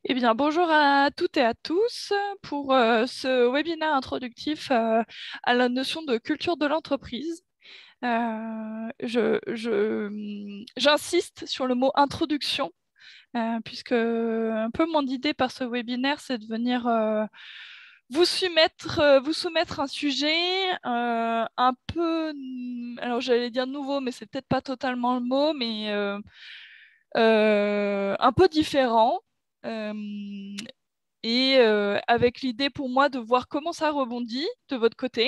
Eh bien, bonjour à toutes et à tous pour ce webinaire introductif à la notion de culture de l'entreprise. J'insiste sur le mot introduction, puisque un peu mon idée par ce webinaire, c'est de venir vous soumettre un sujet un peu, alors j'allais dire nouveau, mais c'est peut-être pas totalement le mot, mais un peu différent. Euh, avec l'idée pour moi de voir comment ça rebondit de votre côté,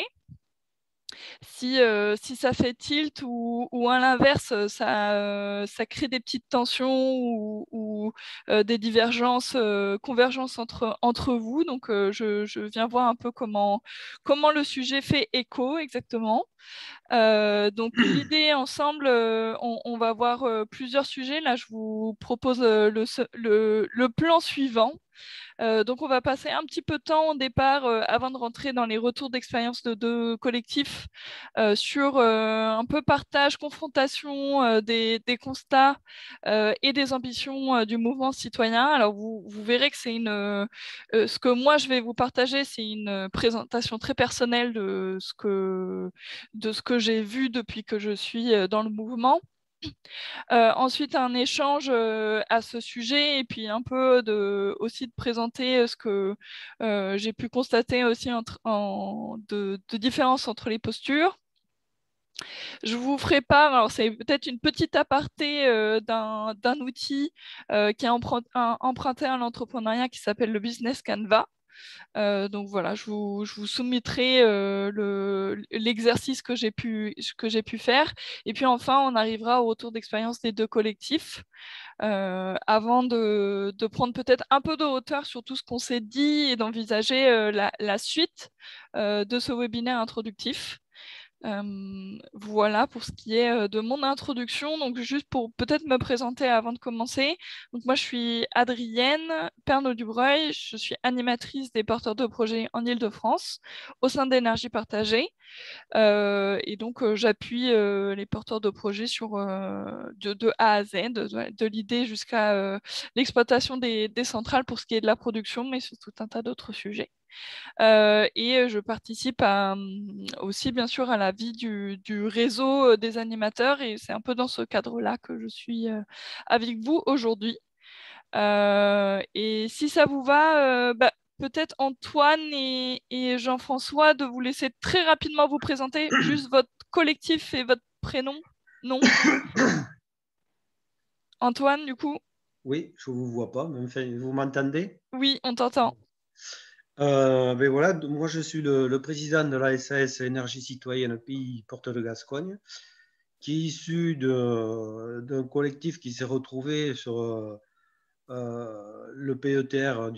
si ça fait tilt ou à l'inverse, ça crée des petites tensions ou des divergences, convergences entre vous. Donc, je viens voir un peu comment le sujet fait écho exactement. Donc, l'idée ensemble, on va voir plusieurs sujets. Là, je vous propose le plan suivant. Donc, on va passer un petit peu de temps au départ, avant de rentrer dans les retours d'expérience de deux collectifs, sur un peu partage, confrontation des constats et des ambitions du mouvement citoyen. Alors, vous verrez que ce que moi je vais vous partager, c'est une présentation très personnelle de ce que j'ai vu depuis que je suis dans le mouvement. Ensuite, un échange à ce sujet et puis un peu aussi de présenter ce que j'ai pu constater aussi de différence entre les postures. Je vous ferai part, alors c'est peut-être une petite aparté d'un outil qui est emprunté à l'entrepreneuriat qui s'appelle le Business Canva. Donc voilà, je vous soumettrai l'exercice que j'ai pu faire. Et puis enfin, on arrivera au retour d'expérience des deux collectifs, avant de prendre peut-être un peu de hauteur sur tout ce qu'on s'est dit et d'envisager la suite de ce webinaire introductif. Voilà pour ce qui est de mon introduction. Donc, juste pour peut-être me présenter avant de commencer. Donc, moi, je suis Adrienne Pernaut-Dubreuil. Je suis animatrice des porteurs de projets en Île-de-France au sein d'Énergie Partagée. Et donc, j'appuie les porteurs de projets de A à Z, de l'idée jusqu'à l'exploitation des centrales pour ce qui est de la production, mais sur tout un tas d'autres sujets. Et je participe aussi, bien sûr, à la vie du réseau des animateurs. Et c'est un peu dans ce cadre-là que je suis avec vous aujourd'hui. Et si ça vous va, peut-être Antoine et Jean-François, de vous laisser très rapidement vous présenter juste votre collectif et votre prénom. Non? Antoine, du coup? Oui, je ne vous vois pas, mais enfin, vous m'entendez? Oui, on t'entend. Ben voilà, moi je suis le président de la SAS Énergie Citoyenne Pays Porte de Gascogne, qui est issu d'un collectif qui s'est retrouvé sur le PETR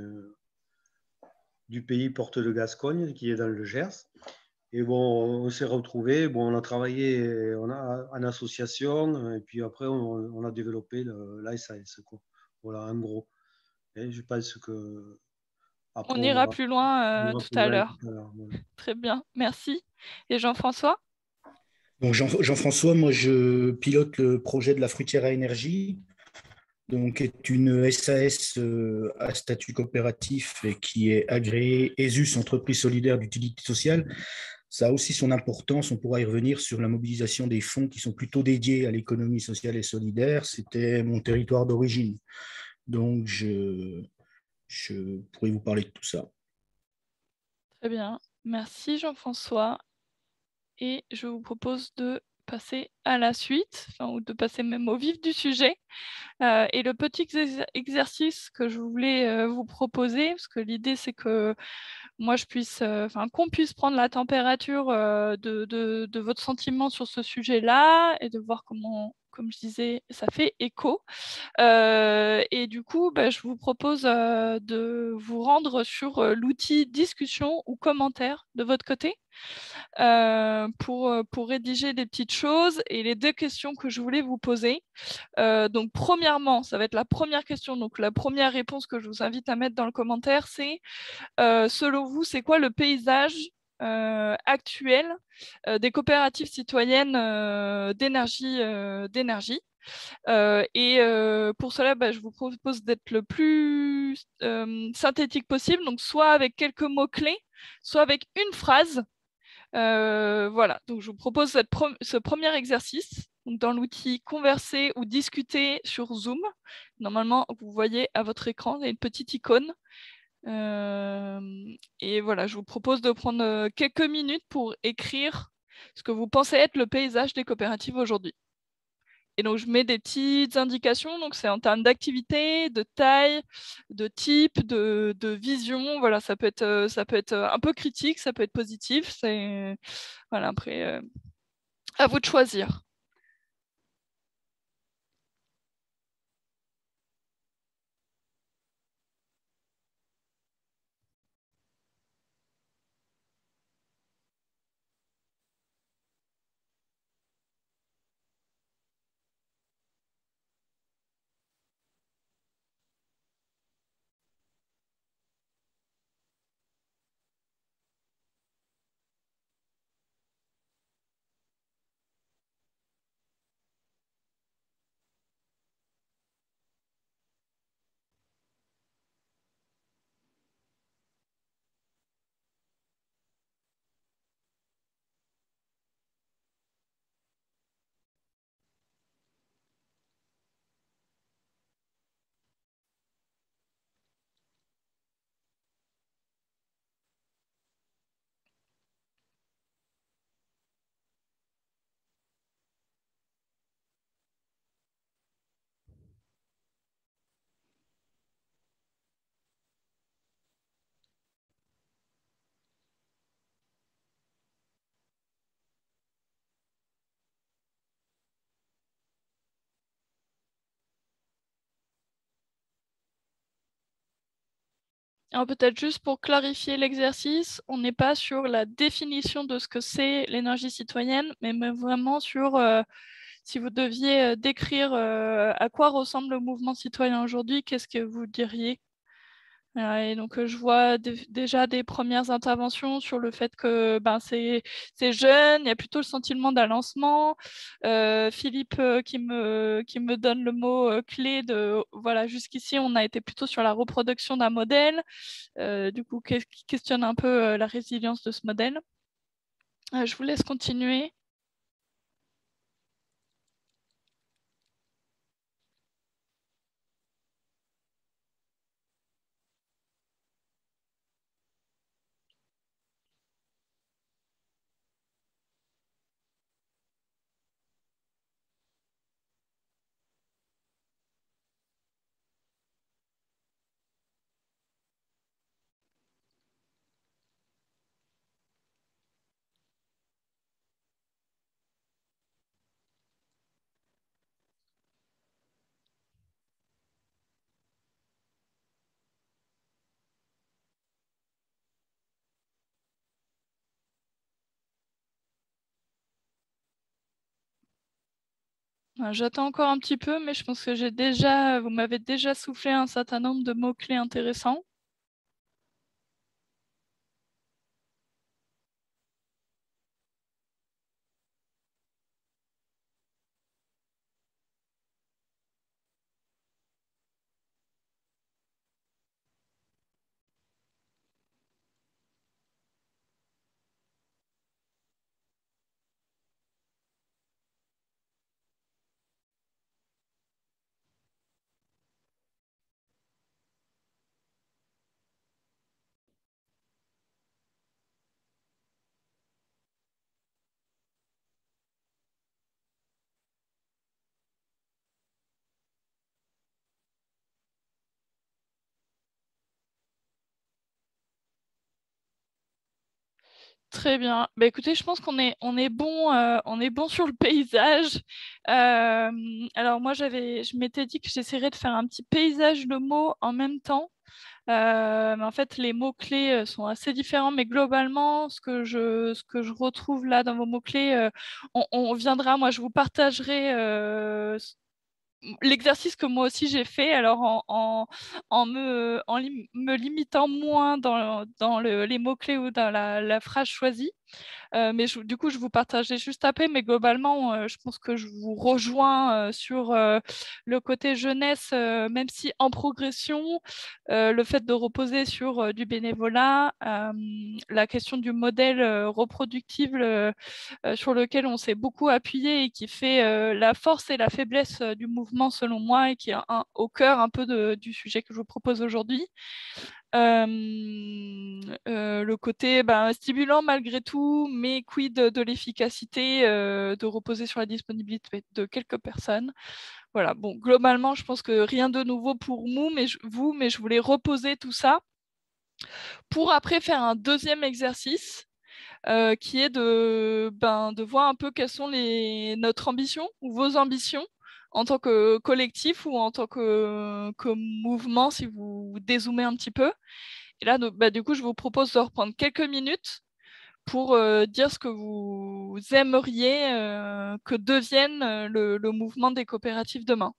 du pays Porte de Gascogne, qui est dans le Gers. Et bon, on s'est retrouvé, bon, on a travaillé en association, et puis après on a développé la SAS, quoi. Voilà, en gros. Et je pense que après, On ira plus on loin ira tout plus à loin l'heure. tout à l'heure. Voilà. Très bien, merci. Et Jean-François? Donc Jean-François, moi je pilote le projet de la fruitière à énergie, donc est une SAS à statut coopératif et qui est agréée ESUS, entreprise solidaire d'utilité sociale. Ça a aussi son importance, on pourra y revenir sur la mobilisation des fonds qui sont plutôt dédiés à l'économie sociale et solidaire. C'était mon territoire d'origine, donc je pourrais vous parler de tout ça. Très bien, merci Jean-François. Et je vous propose de passer à la suite, enfin, ou de passer même au vif du sujet. Et le petit exercice que je voulais vous proposer, parce que l'idée c'est que moi je puisse, enfin qu'on puisse prendre la température de votre sentiment sur ce sujet-là et de voir comment, comme je disais, ça fait écho. Et du coup, je vous propose de vous rendre sur l'outil discussion ou commentaire de votre côté, pour rédiger des petites choses. Et les deux questions que je voulais vous poser. Donc, premièrement, ça va être la première question. Donc, la première réponse que je vous invite à mettre dans le commentaire, c'est selon vous, c'est quoi le paysage actuelle des coopératives citoyennes d'énergie. Pour cela, je vous propose d'être le plus synthétique possible, donc soit avec quelques mots-clés, soit avec une phrase. Voilà, donc je vous propose ce premier exercice donc dans l'outil Converser ou discuter sur Zoom. Normalement, vous voyez à votre écran, il y a une petite icône. Et voilà, je vous propose de prendre quelques minutes pour écrire ce que vous pensez être le paysage des coopératives aujourd'hui. Et donc, je mets des petites indications. Donc, c'est en termes d'activité, de taille, de type, de vision. Voilà, ça peut être un peu critique, ça peut être positif. Voilà, après, à vous de choisir. Alors peut-être juste pour clarifier l'exercice, on n'est pas sur la définition de ce que c'est l'énergie citoyenne, mais vraiment sur si vous deviez décrire à quoi ressemble le mouvement citoyen aujourd'hui, qu'est-ce que vous diriez? Et donc, je vois déjà des premières interventions sur le fait que c'est jeune, il y a plutôt le sentiment d'un lancement. Philippe qui me donne le mot clé de, voilà, jusqu'ici, on a été plutôt sur la reproduction d'un modèle, du coup, qui questionne un peu la résilience de ce modèle. Je vous laisse continuer. J'attends encore un petit peu, mais je pense que vous m'avez déjà soufflé un certain nombre de mots-clés intéressants. Très bien. Écoutez, je pense on est bon sur le paysage. Alors moi, je m'étais dit que j'essaierais de faire un petit paysage de mots en même temps. Mais en fait, les mots-clés sont assez différents, mais globalement, ce que je retrouve là dans vos mots-clés, on viendra. Moi, je vous partagerai l'exercice que moi aussi j'ai fait, alors me limitant moins dans les mots-clés ou dans la phrase choisie. Mais du coup, je vous partageais juste après, mais globalement, je pense que je vous rejoins sur le côté jeunesse, même si en progression, le fait de reposer sur du bénévolat, la question du modèle reproductible sur lequel on s'est beaucoup appuyé et qui fait la force et la faiblesse du mouvement selon moi et qui est au cœur un peu du sujet que je vous propose aujourd'hui. Le côté stimulant malgré tout, mais quid de l'efficacité de reposer sur la disponibilité de quelques personnes. Voilà, bon, globalement, je pense que rien de nouveau pour vous, mais je voulais reposer tout ça pour après faire un deuxième exercice qui est de voir un peu quelles sont notre ambition ou vos ambitions en tant que collectif ou en tant que mouvement, si vous dézoomez un petit peu. Et là, du coup, je vous propose de reprendre quelques minutes pour dire ce que vous aimeriez que devienne le mouvement des coopératives demain.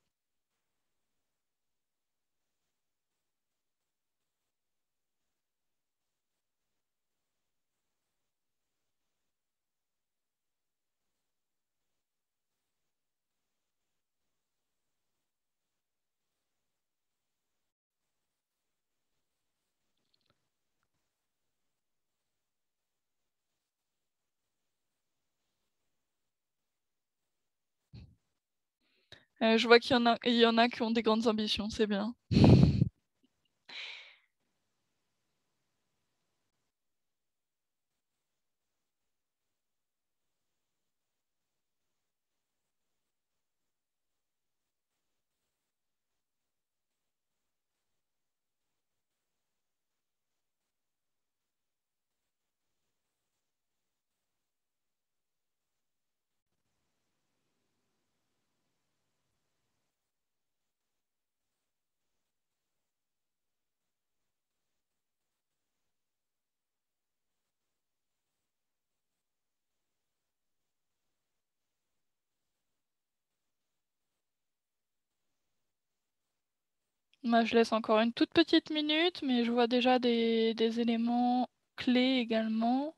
Je vois il y en a qui ont des grandes ambitions, c'est bien. Moi, je laisse encore une toute petite minute, mais je vois déjà des éléments clés également.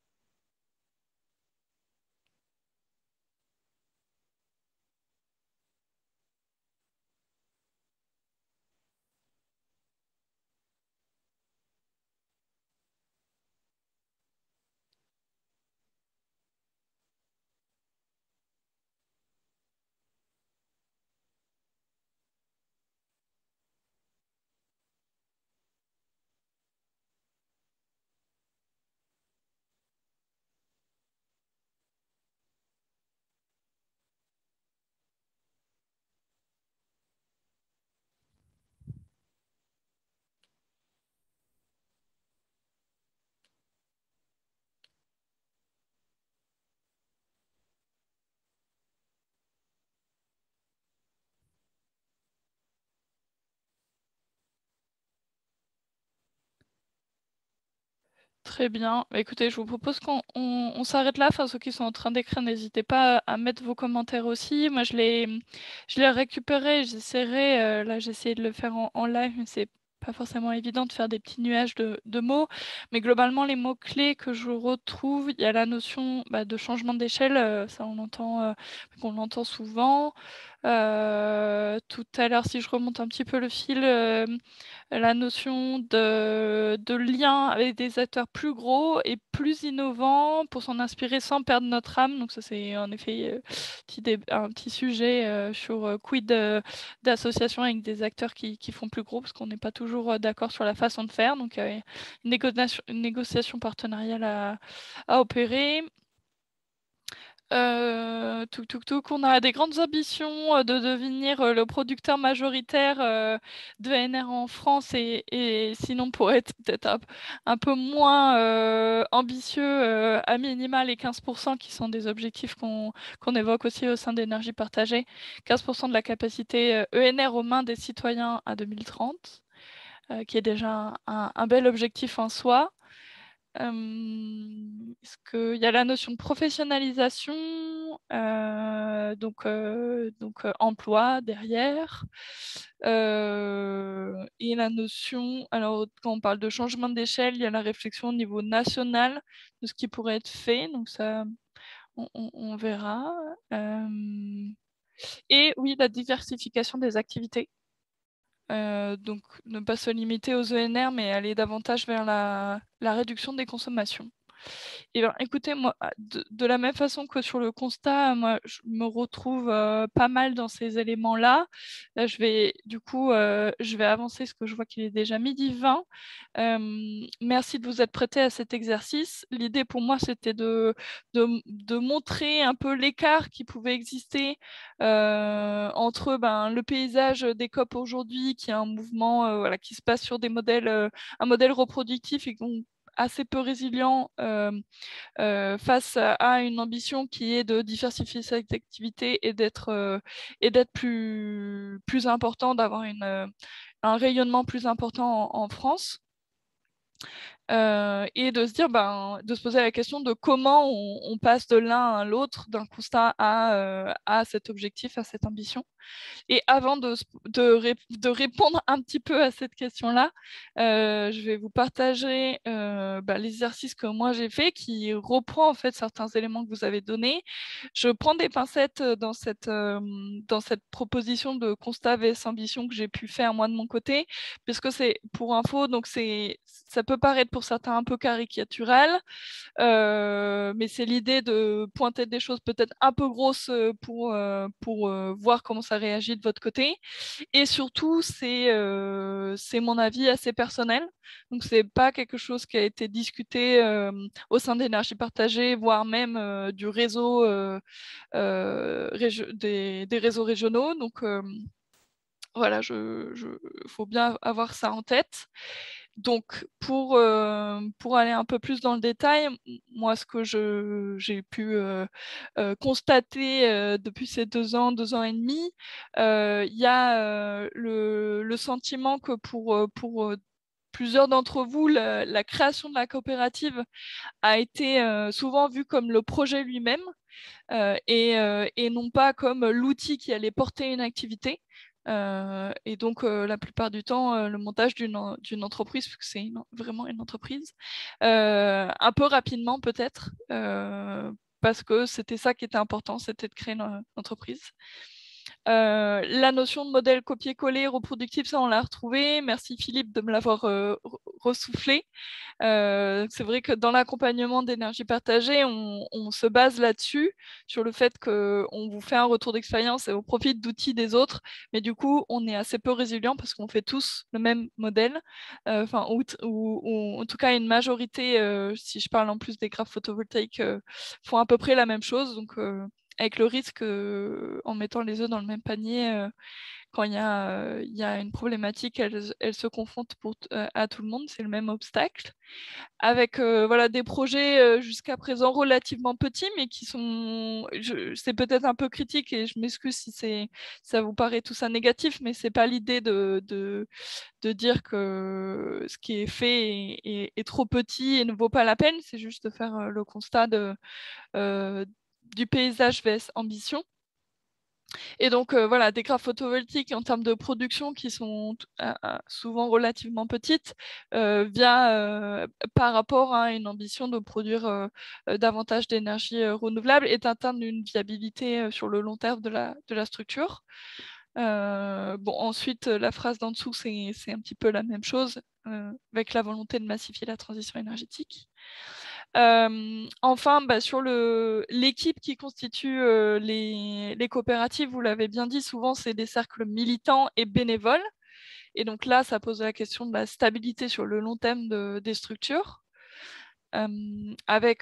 Très bien. Écoutez, je vous propose qu'on s'arrête là. Enfin, ceux qui sont en train d'écrire, n'hésitez pas à mettre vos commentaires aussi. Moi, je l'ai récupéré. J'essaierai. Là, j'ai essayé de le faire en live, mais c'est pas forcément évident de faire des petits nuages de mots. Mais globalement, les mots-clés que je retrouve, il y a la notion de changement d'échelle. Ça, on l'entend souvent. Tout à l'heure, si je remonte un petit peu le fil, la notion de lien avec des acteurs plus gros et plus innovants pour s'en inspirer sans perdre notre âme. Donc ça, c'est en effet un petit sujet sur quid d'associations avec des acteurs qui font plus gros, parce qu'on n'est pas toujours d'accord sur la façon de faire. Donc une négociation partenariale à opérer. On a des grandes ambitions de devenir le producteur majoritaire de NR en France et sinon pour être peut-être un peu moins ambitieux, à minima les 15% qui sont des objectifs qu'on évoque aussi au sein d'énergie partagée. 15% de la capacité ENR aux mains des citoyens à 2030, qui est déjà un bel objectif en soi. Est-ce qu'il y a la notion de professionnalisation, donc emploi derrière, et la notion, alors quand on parle de changement d'échelle, il y a la réflexion au niveau national de ce qui pourrait être fait, donc ça, on verra. Et oui, la diversification des activités. Donc ne pas se limiter aux ENR, mais aller davantage vers la réduction des consommations. Et ben, écoutez, moi, de la même façon que sur le constat, moi, je me retrouve pas mal dans ces éléments-là. Là, je vais avancer parce que je vois qu'il est déjà 12h20. Merci de vous être prêté à cet exercice. L'idée pour moi, c'était de montrer un peu l'écart qui pouvait exister entre le paysage des COP aujourd'hui, qui est un mouvement voilà, qui se passe sur des modèles, un modèle reproductif et donc assez peu résilient face à une ambition qui est de diversifier cette activité et d'être plus important, d'avoir un rayonnement plus important en France. Et de se dire, de se poser la question de comment on passe de l'un à l'autre, d'un constat à cet objectif, à cette ambition. Et avant de répondre un petit peu à cette question-là, je vais vous partager l'exercice que moi j'ai fait, qui reprend en fait certains éléments que vous avez donnés. Je prends des pincettes dans cette proposition de constat vs ambition que j'ai pu faire moi de mon côté, puisque c'est pour info, donc ça peut paraître pour certains un peu caricatural, mais c'est l'idée de pointer des choses peut-être un peu grosses pour voir comment ça réagit de votre côté. Et surtout, c'est mon avis assez personnel. Donc, c'est pas quelque chose qui a été discuté au sein d'Énergie Partagée, voire même du réseau des réseaux régionaux. Donc, voilà, faut bien avoir ça en tête. Donc, pour aller un peu plus dans le détail, moi, ce que j'ai pu constater depuis ces 2 ans et demi, il y a le sentiment que pour plusieurs d'entre vous, la création de la coopérative a été souvent vue comme le projet lui-même et non pas comme l'outil qui allait porter une activité. Et donc, la plupart du temps, le montage d'une entreprise, puisque c'est vraiment une entreprise, un peu rapidement peut-être, parce que c'était ça qui était important, c'était de créer une entreprise. La notion de modèle copier-coller reproductif, ça on l'a retrouvé. Merci Philippe de me l'avoir ressoufflé. C'est vrai que dans l'accompagnement d'énergie partagée, on se base là-dessus, sur le fait qu'on vous fait un retour d'expérience et on profite d'outils des autres, mais du coup, on est assez peu résilient parce qu'on fait tous le même modèle, ou en tout cas une majorité, si je parle en plus des graphes photovoltaïques, font à peu près la même chose, donc avec le risque, en mettant les œufs dans le même panier, quand il y a une problématique, elle se confronte à tout le monde, c'est le même obstacle. Avec voilà, des projets jusqu'à présent relativement petits, mais qui sont, c'est peut-être un peu critique et je m'excuse si ça vous paraît tout ça négatif, mais c'est pas l'idée de dire que ce qui est fait est trop petit et ne vaut pas la peine, c'est juste de faire le constat du paysage vs ambition. Et donc, voilà, des graphes photovoltaïques en termes de production qui sont souvent relativement petites, par rapport à une ambition de produire davantage d'énergie renouvelable et d'atteindre une viabilité sur le long terme de la structure. Bon, ensuite, la phrase d'en dessous, c'est un petit peu la même chose, avec la volonté de massifier la transition énergétique. Enfin, sur l'équipe qui constitue les coopératives, vous l'avez bien dit, souvent c'est des cercles militants et bénévoles. Et donc là, ça pose la question de la stabilité sur le long terme des structures, avec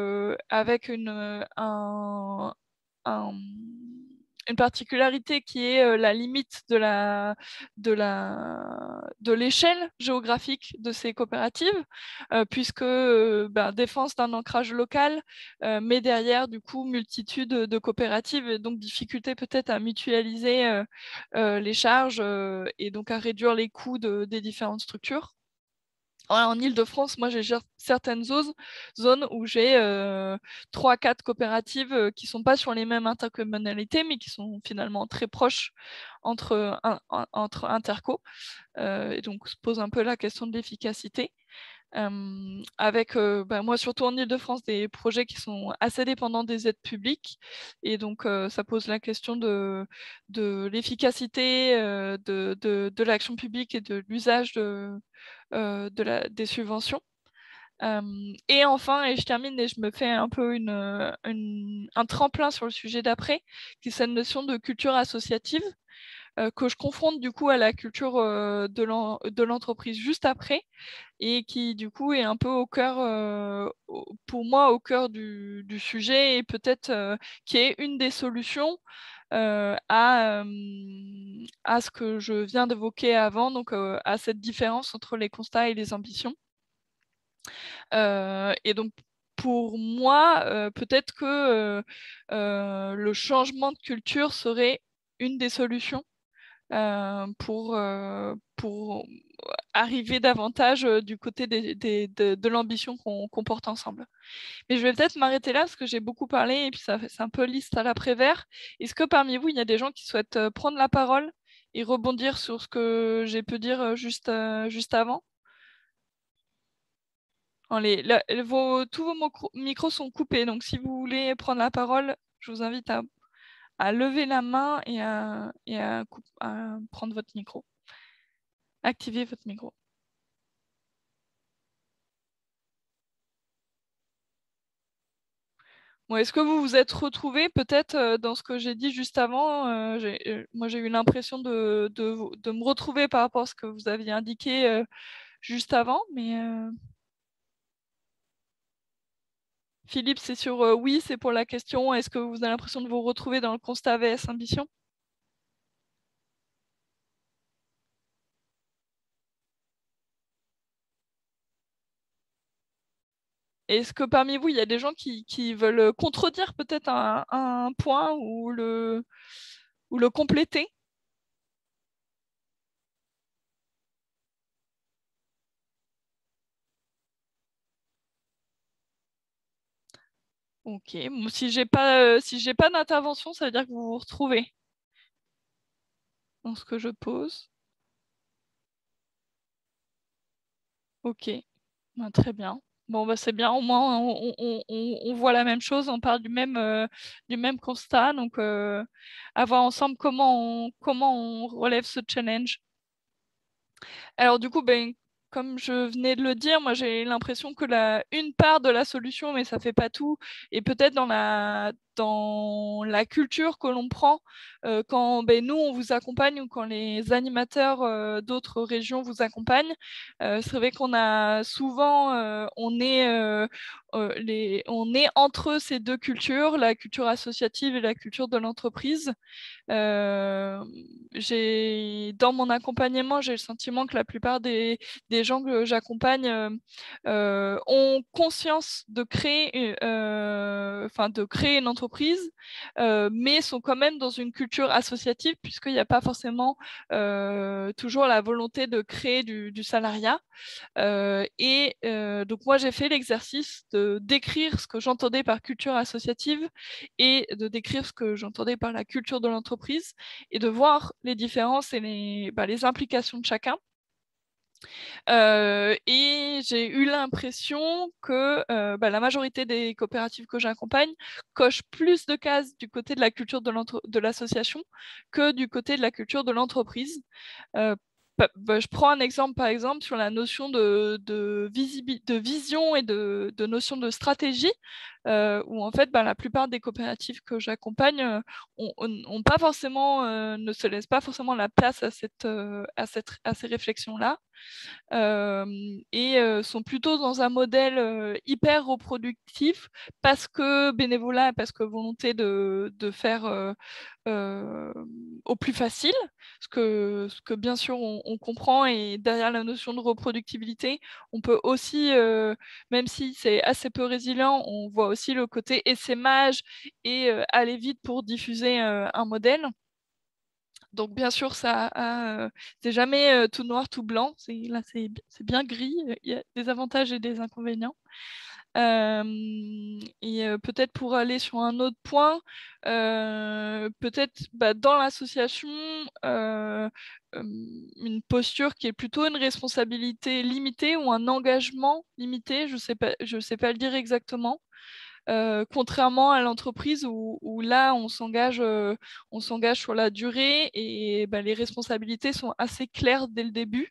une particularité qui est la limite de l'échelle géographique de ces coopératives, puisque défense d'un ancrage local, mais derrière, du coup, multitude de coopératives, et donc difficulté peut-être à mutualiser les charges et donc à réduire les coûts des différentes structures. En Île-de-France, moi, j'ai certaines zones où j'ai 3-4 coopératives qui ne sont pas sur les mêmes intercommunalités, mais qui sont finalement très proches entre interco. Et donc, se pose un peu la question de l'efficacité. Avec moi surtout en Île-de-France des projets qui sont assez dépendants des aides publiques et donc ça pose la question de l'efficacité de l'action publique et de l'usage des subventions. Et enfin, et je termine et je me fais un peu un tremplin sur le sujet d'après, qui est cette notion de culture associative que je confronte du coup à la culture de l'entreprise juste après et qui du coup est un peu au cœur, pour moi, au cœur du sujet et peut-être qui est une des solutions à ce que je viens d'évoquer avant, donc à cette différence entre les constats et les ambitions. Et donc pour moi, peut-être que le changement de culture serait une des solutions pour arriver davantage du côté de l'ambition qu'on porte ensemble. Mais je vais peut-être m'arrêter là parce que j'ai beaucoup parlé et puis c'est un peu liste à l'après-vert. Est-ce que parmi vous, il y a des gens qui souhaitent prendre la parole et rebondir sur ce que j'ai pu dire juste avant? Tous vos micros sont coupés, donc si vous voulez prendre la parole, je vous invite à lever la main et à prendre votre micro. Activez votre micro. Bon, est-ce que vous vous êtes retrouvés peut-être dans ce que j'ai dit juste avant moi, j'ai eu l'impression de me retrouver par rapport à ce que vous aviez indiqué juste avant, mais Philippe, c'est sur oui, c'est pour la question. Est-ce que vous avez l'impression de vous retrouver dans le constat VS Ambition? Est-ce que parmi vous, il y a des gens qui veulent contredire peut-être un point ou le compléter? Ok. Bon, si j'ai pas d'intervention, ça veut dire que vous vous retrouvez dans ce que je pose. Ok. Ben, très bien. Bon, bah, c'est bien. Au moins, on voit la même chose. On parle du même constat. Donc, à voir ensemble comment on relève ce challenge. Alors du coup, ben, comme je venais de le dire, moi j'ai l'impression que une part de la solution, mais ça fait pas tout, et peut-être dans la culture que l'on prend quand ben, nous on vous accompagne ou quand les animateurs d'autres régions vous accompagnent. C'est vrai qu'on a souvent, on est entre ces deux cultures, la culture associative et la culture de l'entreprise. Dans mon accompagnement, j'ai le sentiment que la plupart des gens que j'accompagne ont conscience de créer une entreprise, mais sont quand même dans une culture associative puisqu'il n'y a pas forcément toujours la volonté de créer du salariat. Donc moi, j'ai fait l'exercice de décrire ce que j'entendais par culture associative et de décrire ce que j'entendais par la culture de l'entreprise et de voir les différences et les implications de chacun. Et j'ai eu l'impression que la majorité des coopératives que j'accompagne cochent plus de cases du côté de la culture de l'association que du côté de la culture de l'entreprise. Je prends un exemple, par exemple, sur la notion de vision et de notion de stratégie, où en fait, la plupart des coopératives que j'accompagne pas forcément, ne se laissent pas forcément la place à ces réflexions-là. Et sont plutôt dans un modèle hyper reproductif parce que bénévolat, parce que volonté de faire au plus facile, ce que bien sûr on comprend, et derrière la notion de reproductibilité, on peut aussi, même si c'est assez peu résilient, on voit aussi le côté essaimage et aller vite pour diffuser un modèle. Donc, bien sûr, c'est jamais tout noir, tout blanc. Là, c'est bien gris. Il y a des avantages et des inconvénients. Peut-être pour aller sur un autre point, peut-être dans l'association, une posture qui est plutôt une responsabilité limitée ou un engagement limité, je sais pas le dire exactement. Contrairement à l'entreprise où là on s'engage sur la durée et les responsabilités sont assez claires dès le début.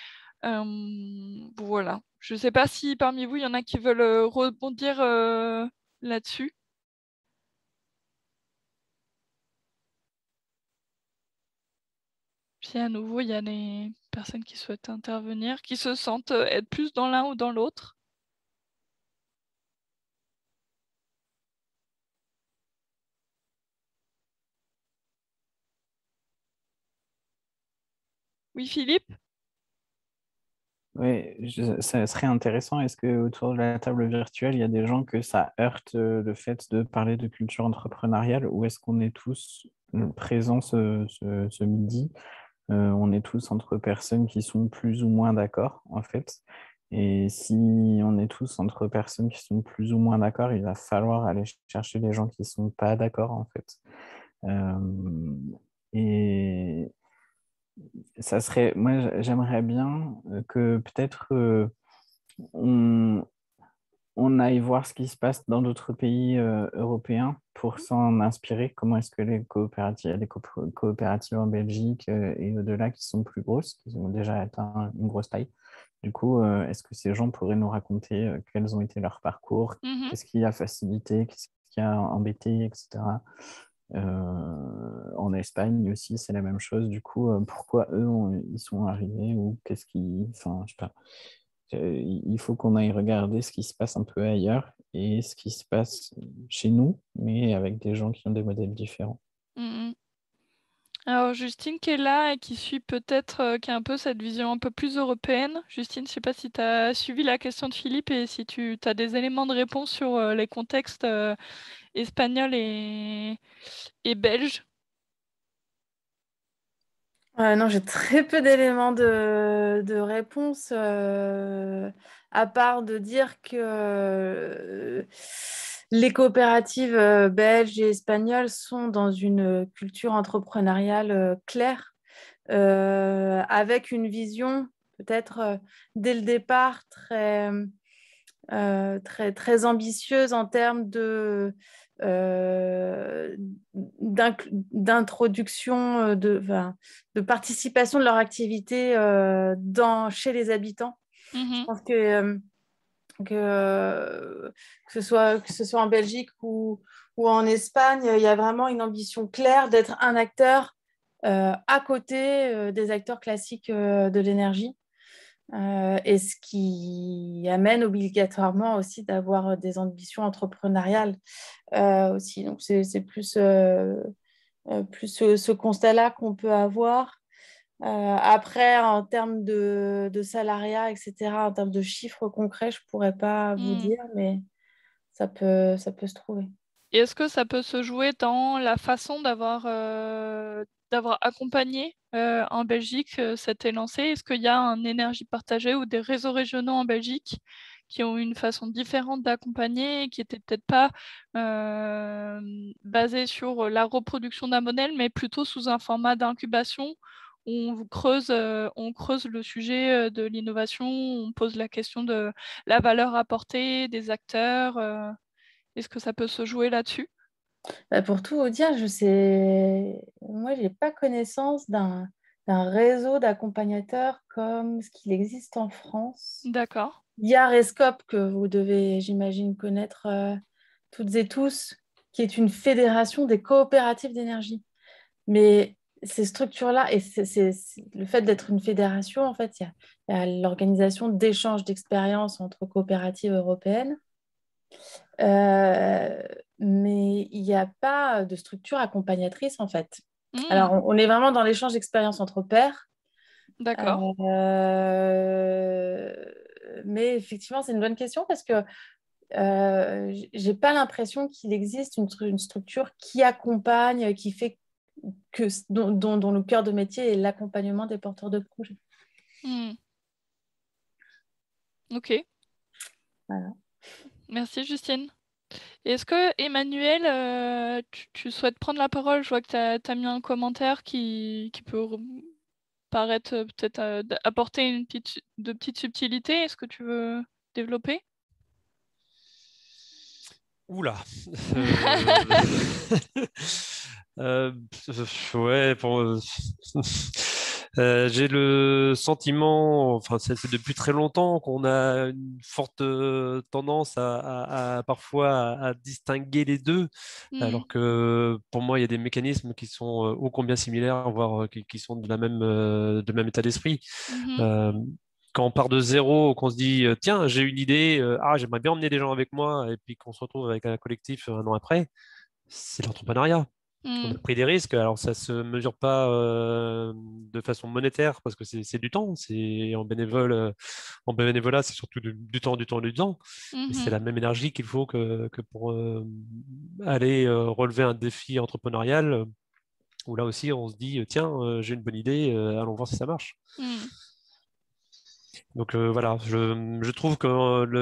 Voilà. Je ne sais pas si parmi vous il y en a qui veulent rebondir là-dessus. Puis à nouveau, il y a des personnes qui souhaitent intervenir, qui se sentent être plus dans l'un ou dans l'autre. Oui, Philippe? Oui, ça serait intéressant. Est-ce que autour de la table virtuelle, il y a des gens que ça heurte le fait de parler de culture entrepreneuriale, ou est-ce qu'on est tous présents ce midi? On est tous entre personnes qui sont plus ou moins d'accord, en fait. Et si on est tous entre personnes qui sont plus ou moins d'accord, il va falloir aller chercher les gens qui ne sont pas d'accord, en fait. Et ça serait, moi, j'aimerais bien que peut-être on, on aille voir ce qui se passe dans d'autres pays européens pour s'en inspirer. Comment est-ce que les coopératives en Belgique et au-delà qui sont plus grosses, qui ont déjà atteint une grosse taille. Du coup, est-ce que ces gens pourraient nous raconter quels ont été leurs parcours, qu'est-ce qui a facilité, qu'est-ce qui a embêté, etc. En Espagne aussi, c'est la même chose. Du coup, pourquoi eux, ils sont arrivés ou qu'est-ce qui... Enfin, je sais pas. Il faut qu'on aille regarder ce qui se passe un peu ailleurs et ce qui se passe chez nous, mais avec des gens qui ont des modèles différents. Alors Justine qui est là et qui suit peut-être, qui a un peu cette vision un peu plus européenne. Justine, je ne sais pas si tu as suivi la question de Philippe et si tu as des éléments de réponse sur les contextes espagnols et belges. Non, j'ai très peu d'éléments de réponse, à part de dire que les coopératives belges et espagnoles sont dans une culture entrepreneuriale claire, avec une vision peut-être dès le départ très ambitieuse en termes d'introduction, de participation de leur activité chez les habitants. Je pense que ce soit en Belgique ou en Espagne, il y a vraiment une ambition claire d'être un acteur à côté des acteurs classiques de l'énergie. Et ce qui amène obligatoirement aussi d'avoir des ambitions entrepreneuriales aussi. Donc, c'est plus ce constat-là qu'on peut avoir. Après, en termes de salariat, etc., en termes de chiffres concrets, je ne pourrais pas vous dire, mais ça peut se trouver. Et est-ce que ça peut se jouer dans la façon d'avoir accompagné en Belgique cet élancé? Est-ce qu'il y a un énergie partagée ou des réseaux régionaux en Belgique qui ont une façon différente d'accompagner et qui n'étaient peut-être pas basés sur la reproduction d'un modèle, mais plutôt sous un format d'incubation où on creuse le sujet de l'innovation, on pose la question de la valeur apportée des acteurs. Est-ce que ça peut se jouer là-dessus? Pour tout vous dire, moi, je n'ai pas connaissance d'un réseau d'accompagnateurs comme ce qu'il existe en France. D'accord. Il y a Rescope que vous devez, j'imagine, connaître toutes et tous, qui est une fédération des coopératives d'énergie. Mais ces structures-là, et le fait d'être une fédération, en fait, il y a l'organisation d'échanges d'expériences entre coopératives européennes. Mais il n'y a pas de structure accompagnatrice, en fait. Alors, on est vraiment dans l'échange d'expériences entre pairs. D'accord. Mais effectivement, c'est une bonne question parce que j'ai pas l'impression qu'il existe une structure qui accompagne, qui fait dont le cœur de métier est l'accompagnement des porteurs de projets. Ok. Voilà. Merci Justine. Est-ce que Emmanuel, tu souhaites prendre la parole? Je vois que tu as mis un commentaire qui peut paraître peut-être apporter de petites subtilités. Est-ce que tu veux développer? Oula. Ouais, j'ai le sentiment, enfin c'est depuis très longtemps qu'on a une forte tendance à parfois à distinguer les deux, alors que pour moi il y a des mécanismes qui sont ô combien similaires, voire qui sont de même état d'esprit. Quand on part de zéro, qu'on se dit tiens, j'ai une idée, j'aimerais bien emmener des gens avec moi, et puis qu'on se retrouve avec un collectif un an après, c'est l'entrepreneuriat. On a pris des risques, alors ça ne se mesure pas de façon monétaire parce que c'est du temps, c'est en bénévolat, c'est surtout du temps. Mais c'est la même énergie qu'il faut que pour aller relever un défi entrepreneurial où là aussi on se dit tiens, j'ai une bonne idée, allons voir si ça marche. Donc voilà, je trouve que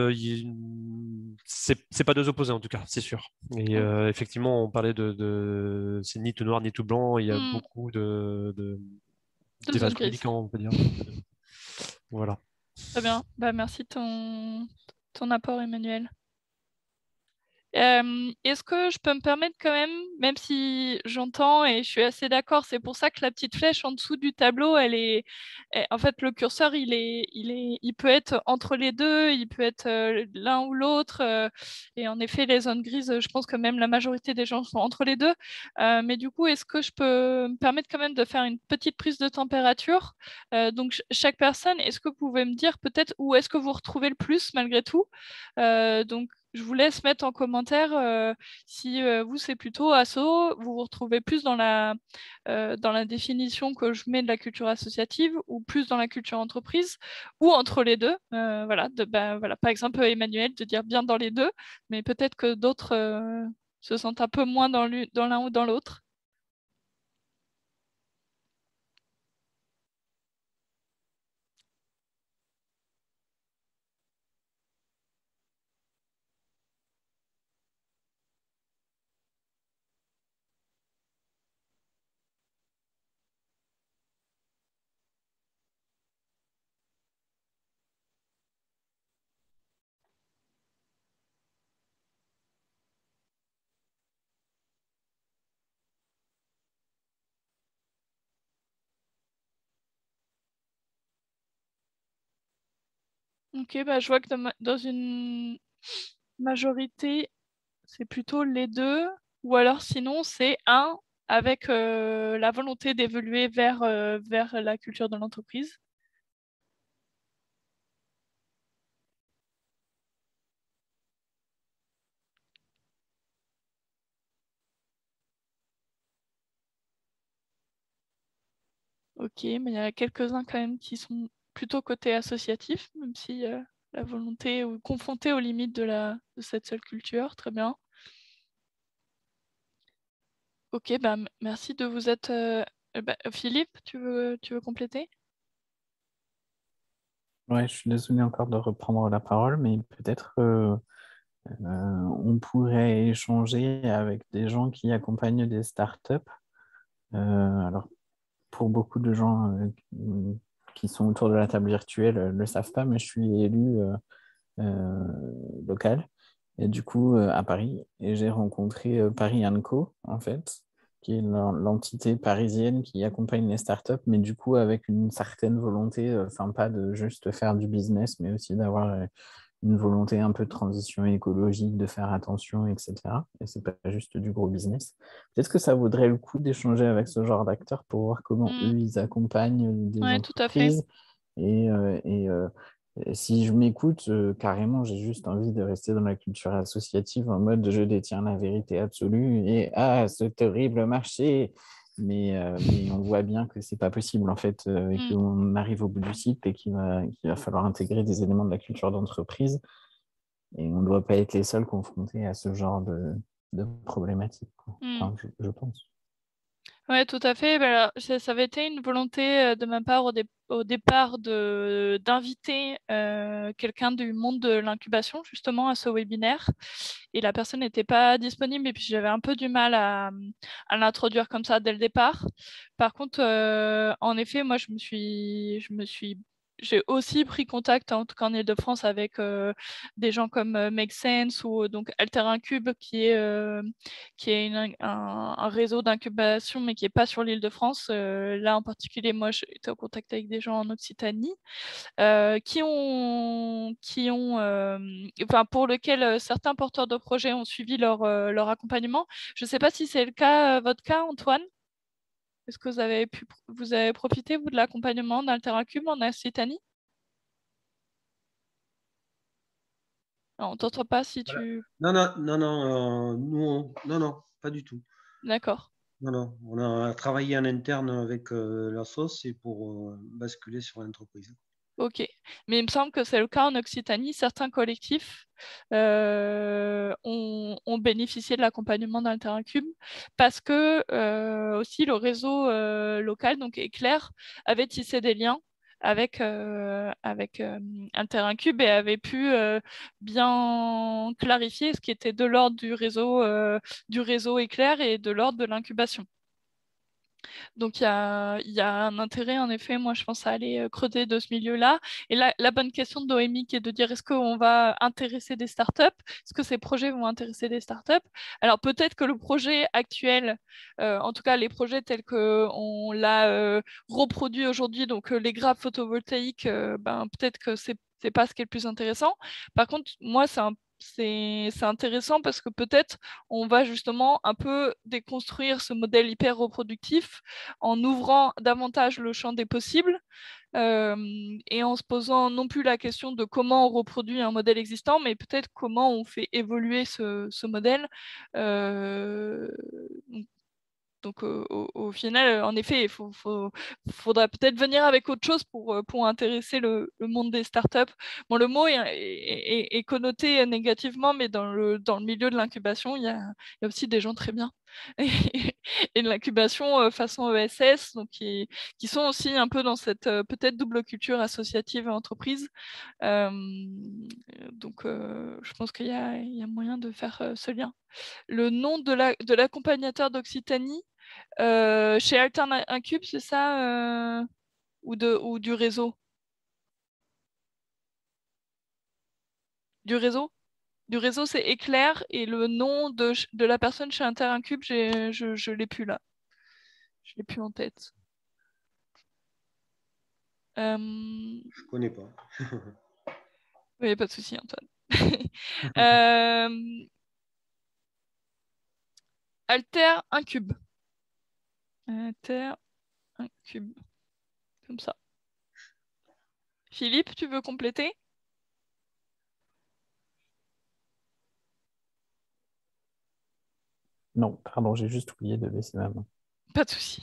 c'est pas deux opposés en tout cas, c'est sûr. Et effectivement, on parlait de c'est ni tout noir ni tout blanc. Il y a beaucoup de vases communicants, on peut dire. Voilà. Très bien. Merci de ton apport, Emmanuel. Est-ce que je peux me permettre quand même si j'entends et je suis assez d'accord, c'est pour ça que la petite flèche en dessous du tableau, en fait, le curseur, il peut être entre les deux, il peut être l'un ou l'autre. Et en effet, les zones grises, je pense que même la majorité des gens sont entre les deux. Mais du coup, est-ce que je peux me permettre quand même de faire une petite prise de température? Donc, chaque personne, est-ce que vous pouvez me dire peut-être où est-ce que vous retrouvez le plus malgré tout? Donc, je vous laisse mettre en commentaire si vous, c'est plutôt asso, vous vous retrouvez plus dans la définition que je mets de la culture associative ou plus dans la culture entreprise ou entre les deux. Voilà, voilà, par exemple, Emmanuel, de dire bien dans les deux, mais peut-être que d'autres se sentent un peu moins dans l'un ou dans l'autre. Ok, je vois que dans une majorité, c'est plutôt les deux, ou alors sinon c'est un avec la volonté d'évoluer vers la culture de l'entreprise. Ok, mais il y a quelques-uns quand même qui sont plutôt côté associatif, même si la volonté ou confrontée aux limites de cette seule culture, très bien. Ok, merci de vous être... Philippe, tu veux compléter? Ouais, je suis désolé encore de reprendre la parole, mais peut-être on pourrait échanger avec des gens qui accompagnent des startups. Alors, pour beaucoup de gens qui sont autour de la table virtuelle ne le savent pas, mais je suis élu local. Et du coup, à Paris, et j'ai rencontré Paris Co, en fait, qui est l'entité parisienne qui accompagne les startups, mais du coup, avec une certaine volonté, enfin, pas de juste faire du business, mais aussi d'avoir une volonté un peu de transition écologique, de faire attention, etc. Et c'est pas juste du gros business. Peut-être que ça vaudrait le coup d'échanger avec ce genre d'acteurs pour voir comment eux, ils accompagnent des entreprises. Et si je m'écoute, carrément, j'ai juste envie de rester dans la culture associative en mode je détiens la vérité absolue et cet horrible marché. Mais on voit bien que c'est pas possible en fait, et qu'on arrive au bout du cycle et qu'il va falloir intégrer des éléments de la culture d'entreprise. Et on ne doit pas être les seuls confrontés à ce genre de problématiques, quoi. Enfin, je pense. Oui, tout à fait. Ben alors, ça avait été une volonté de ma part au départ d'inviter quelqu'un du monde de l'incubation justement à ce webinaire. Et la personne n'était pas disponible et puis j'avais un peu du mal à l'introduire comme ça dès le départ. Par contre, en effet, moi, j'ai aussi pris contact, en tout cas en Ile-de-France, avec des gens comme Make Sense ou donc Alter Incube, qui est un réseau d'incubation, mais qui n'est pas sur l'Île-de-France. Là, en particulier, moi, j'ai été en contact avec des gens en Occitanie, enfin, pour lesquels certains porteurs de projets ont suivi leur accompagnement. Je ne sais pas si c'est le cas, votre cas, Antoine. Est-ce que vous avez profité, vous, de l'accompagnement d'Alteracube en Occitanie? Non, on t'entend pas si Voilà. tu... Non, non, non, non, non, non, pas du tout. D'accord. Non, non, on a travaillé en interne avec la sauce et pour basculer sur l'entreprise. Ok. Mais il me semble que c'est le cas en Occitanie. Certains collectifs ont bénéficié de l'accompagnement d'Alteracube parce que aussi le réseau local, donc Éclair, avait tissé des liens avec Alterincube et avait pu bien clarifier ce qui était de l'ordre du réseau Éclair et de l'ordre de l'incubation. Donc il y a un intérêt, en effet, moi je pense à aller creuser de ce milieu-là. Et la bonne question de Noémie qui est de dire est-ce qu'on va intéresser des startups? Est-ce que ces projets vont intéresser des startups? Alors peut-être que le projet actuel, en tout cas les projets tels qu'on l'a reproduit aujourd'hui, donc les grappes photovoltaïques, ben, peut-être que c'est pas ce qui est le plus intéressant. Par contre, moi, c'est intéressant parce que peut-être on va justement un peu déconstruire ce modèle hyper reproductif en ouvrant davantage le champ des possibles et en se posant non plus la question de comment on reproduit un modèle existant, mais peut-être comment on fait évoluer ce modèle. Euh, donc au final, en effet, faudra peut-être venir avec autre chose pour intéresser le monde des startups. Bon, le mot est connoté négativement, mais dans le milieu de l'incubation, il y a aussi des gens très bien. Et de l'incubation façon ESS, donc qui sont aussi un peu dans cette peut-être double culture associative entreprise. Euh, donc je pense il y a moyen de faire ce lien. Le nom de l'accompagnateur d'Occitanie, chez Altern-Incube, c'est ça ou du réseau? Du réseau? Du réseau, c'est Éclair et le nom de la personne chez Altern-Incube, je l'ai plus là. Je l'ai plus en tête. Je connais pas. Oui, pas de souci, Antoine. euh, Alter-Incube. Alter-Incube. Comme ça. Philippe, tu veux compléter? Non, pardon, j'ai juste oublié de baisser ma main. Pas de souci.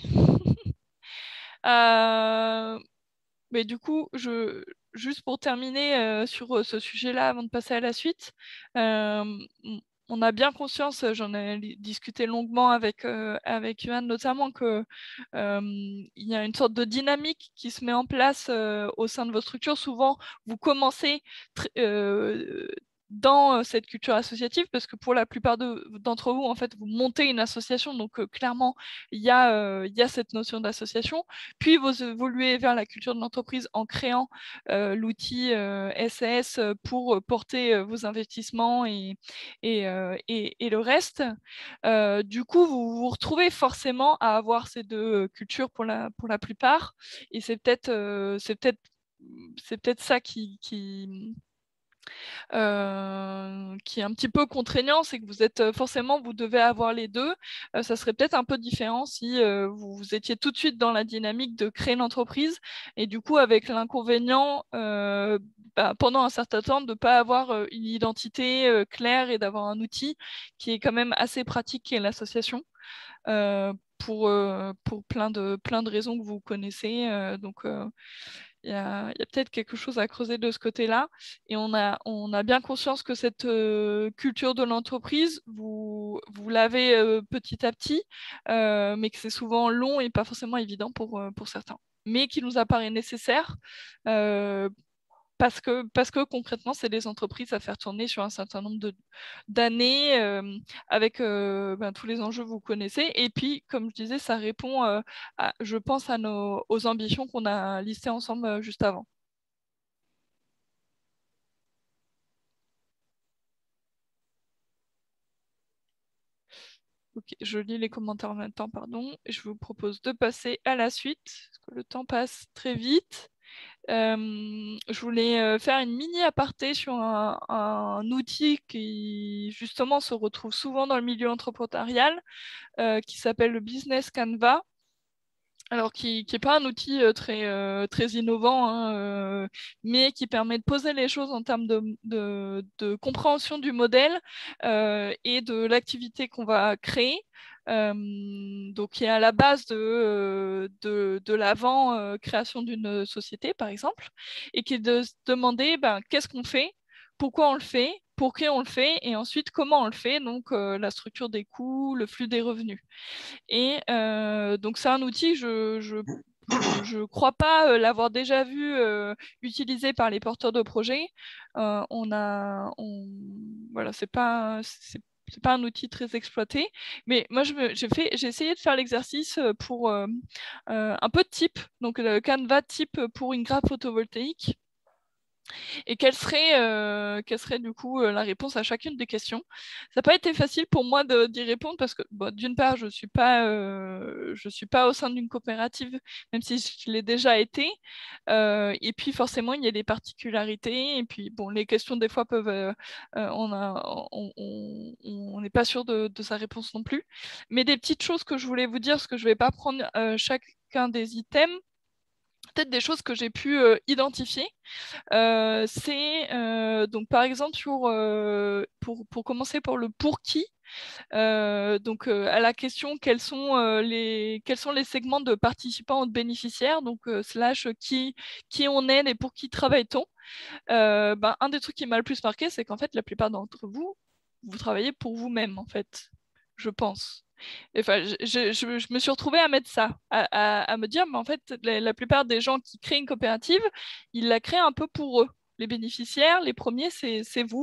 Mais du coup, juste pour terminer sur ce sujet-là, avant de passer à la suite, euh, on a bien conscience, j'en ai discuté longuement avec Johan notamment, que il y a une sorte de dynamique qui se met en place au sein de vos structures. Souvent, vous commencez dans cette culture associative, parce que pour la plupart d'entre vous, en fait, vous montez une association, donc clairement, il y a cette notion d'association. Puis vous évoluez vers la culture de l'entreprise en créant l'outil SAS pour porter vos investissements et le reste. Du coup, vous vous retrouvez forcément à avoir ces deux cultures pour la plupart. Et c'est peut-être ça qui est un petit peu contraignant, c'est que vous êtes forcément, vous devez avoir les deux. Ça serait peut-être un peu différent si vous étiez tout de suite dans la dynamique de créer une entreprise et du coup avec l'inconvénient pendant un certain temps de ne pas avoir une identité claire et d'avoir un outil qui est quand même assez pratique, qui est l'association. Pour plein de raisons que vous connaissez. Donc, il y a peut-être quelque chose à creuser de ce côté-là. Et on a bien conscience que cette culture de l'entreprise, vous l'avez petit à petit, mais que c'est souvent long et pas forcément évident pour certains. Mais qui nous apparaît nécessaire parce que concrètement, c'est des entreprises à faire tourner sur un certain nombre d'années avec tous les enjeux que vous connaissez. Et puis, comme je disais, ça répond, je pense, aux ambitions qu'on a listées ensemble juste avant. Ok, je lis les commentaires en même temps, pardon. Je vous propose de passer à la suite, parce que le temps passe très vite. Je voulais faire une mini aparté sur un outil qui justement se retrouve souvent dans le milieu entrepreneurial, qui s'appelle le Business Canva. Alors, qui n'est pas un outil très innovant, hein, mais qui permet de poser les choses en termes de compréhension du modèle et de l'activité qu'on va créer. Donc, qui est à la base de l'avant-création d'une société, par exemple, et qui est de se demander qu'est-ce qu'on fait, pourquoi on le fait, pour qui on le fait, et ensuite comment on le fait, donc la structure des coûts, le flux des revenus. Et donc, c'est un outil, je crois pas l'avoir déjà vu utilisé par les porteurs de projets. Voilà, c'est pas un outil très exploité, mais moi j'ai essayé de faire l'exercice pour un peu de type, donc le Canva type pour une grappe photovoltaïque. Et quelle serait du coup la réponse à chacune des questions. Ça n'a pas été facile pour moi d'y répondre parce que d'une part, je suis pas au sein d'une coopérative, même si je l'ai déjà été. Et puis forcément, il y a des particularités. Et puis bon, les questions des fois peuvent, on n'est pas sûr de sa réponse non plus. Mais des petites choses que je voulais vous dire, parce que je ne vais pas prendre chacun des items. Peut-être des choses que j'ai pu identifier. C'est donc par exemple pour commencer pour le pour qui. Donc à la question quels sont les segments de participants ou de bénéficiaires, donc slash qui on aide et pour qui travaille-t-on. Un des trucs qui m'a le plus marqué, c'est qu'en fait la plupart d'entre vous travaillez pour vous-même en fait, je pense. Enfin, je me suis retrouvée à mettre ça, à me dire, mais en fait, la plupart des gens qui créent une coopérative, ils la créent un peu pour eux. Les bénéficiaires, les premiers, c'est vous,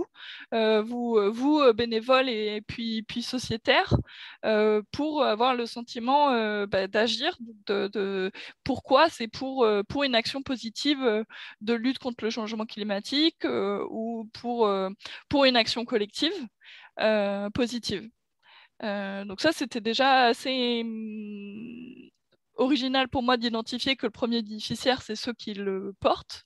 bénévoles et puis sociétaires, pour avoir le sentiment d'agir. Pourquoi? C'est pour une action positive de lutte contre le changement climatique ou pour une action collective positive. Donc ça, c'était déjà assez original pour moi d'identifier que le premier bénéficiaire, c'est ceux qui le portent.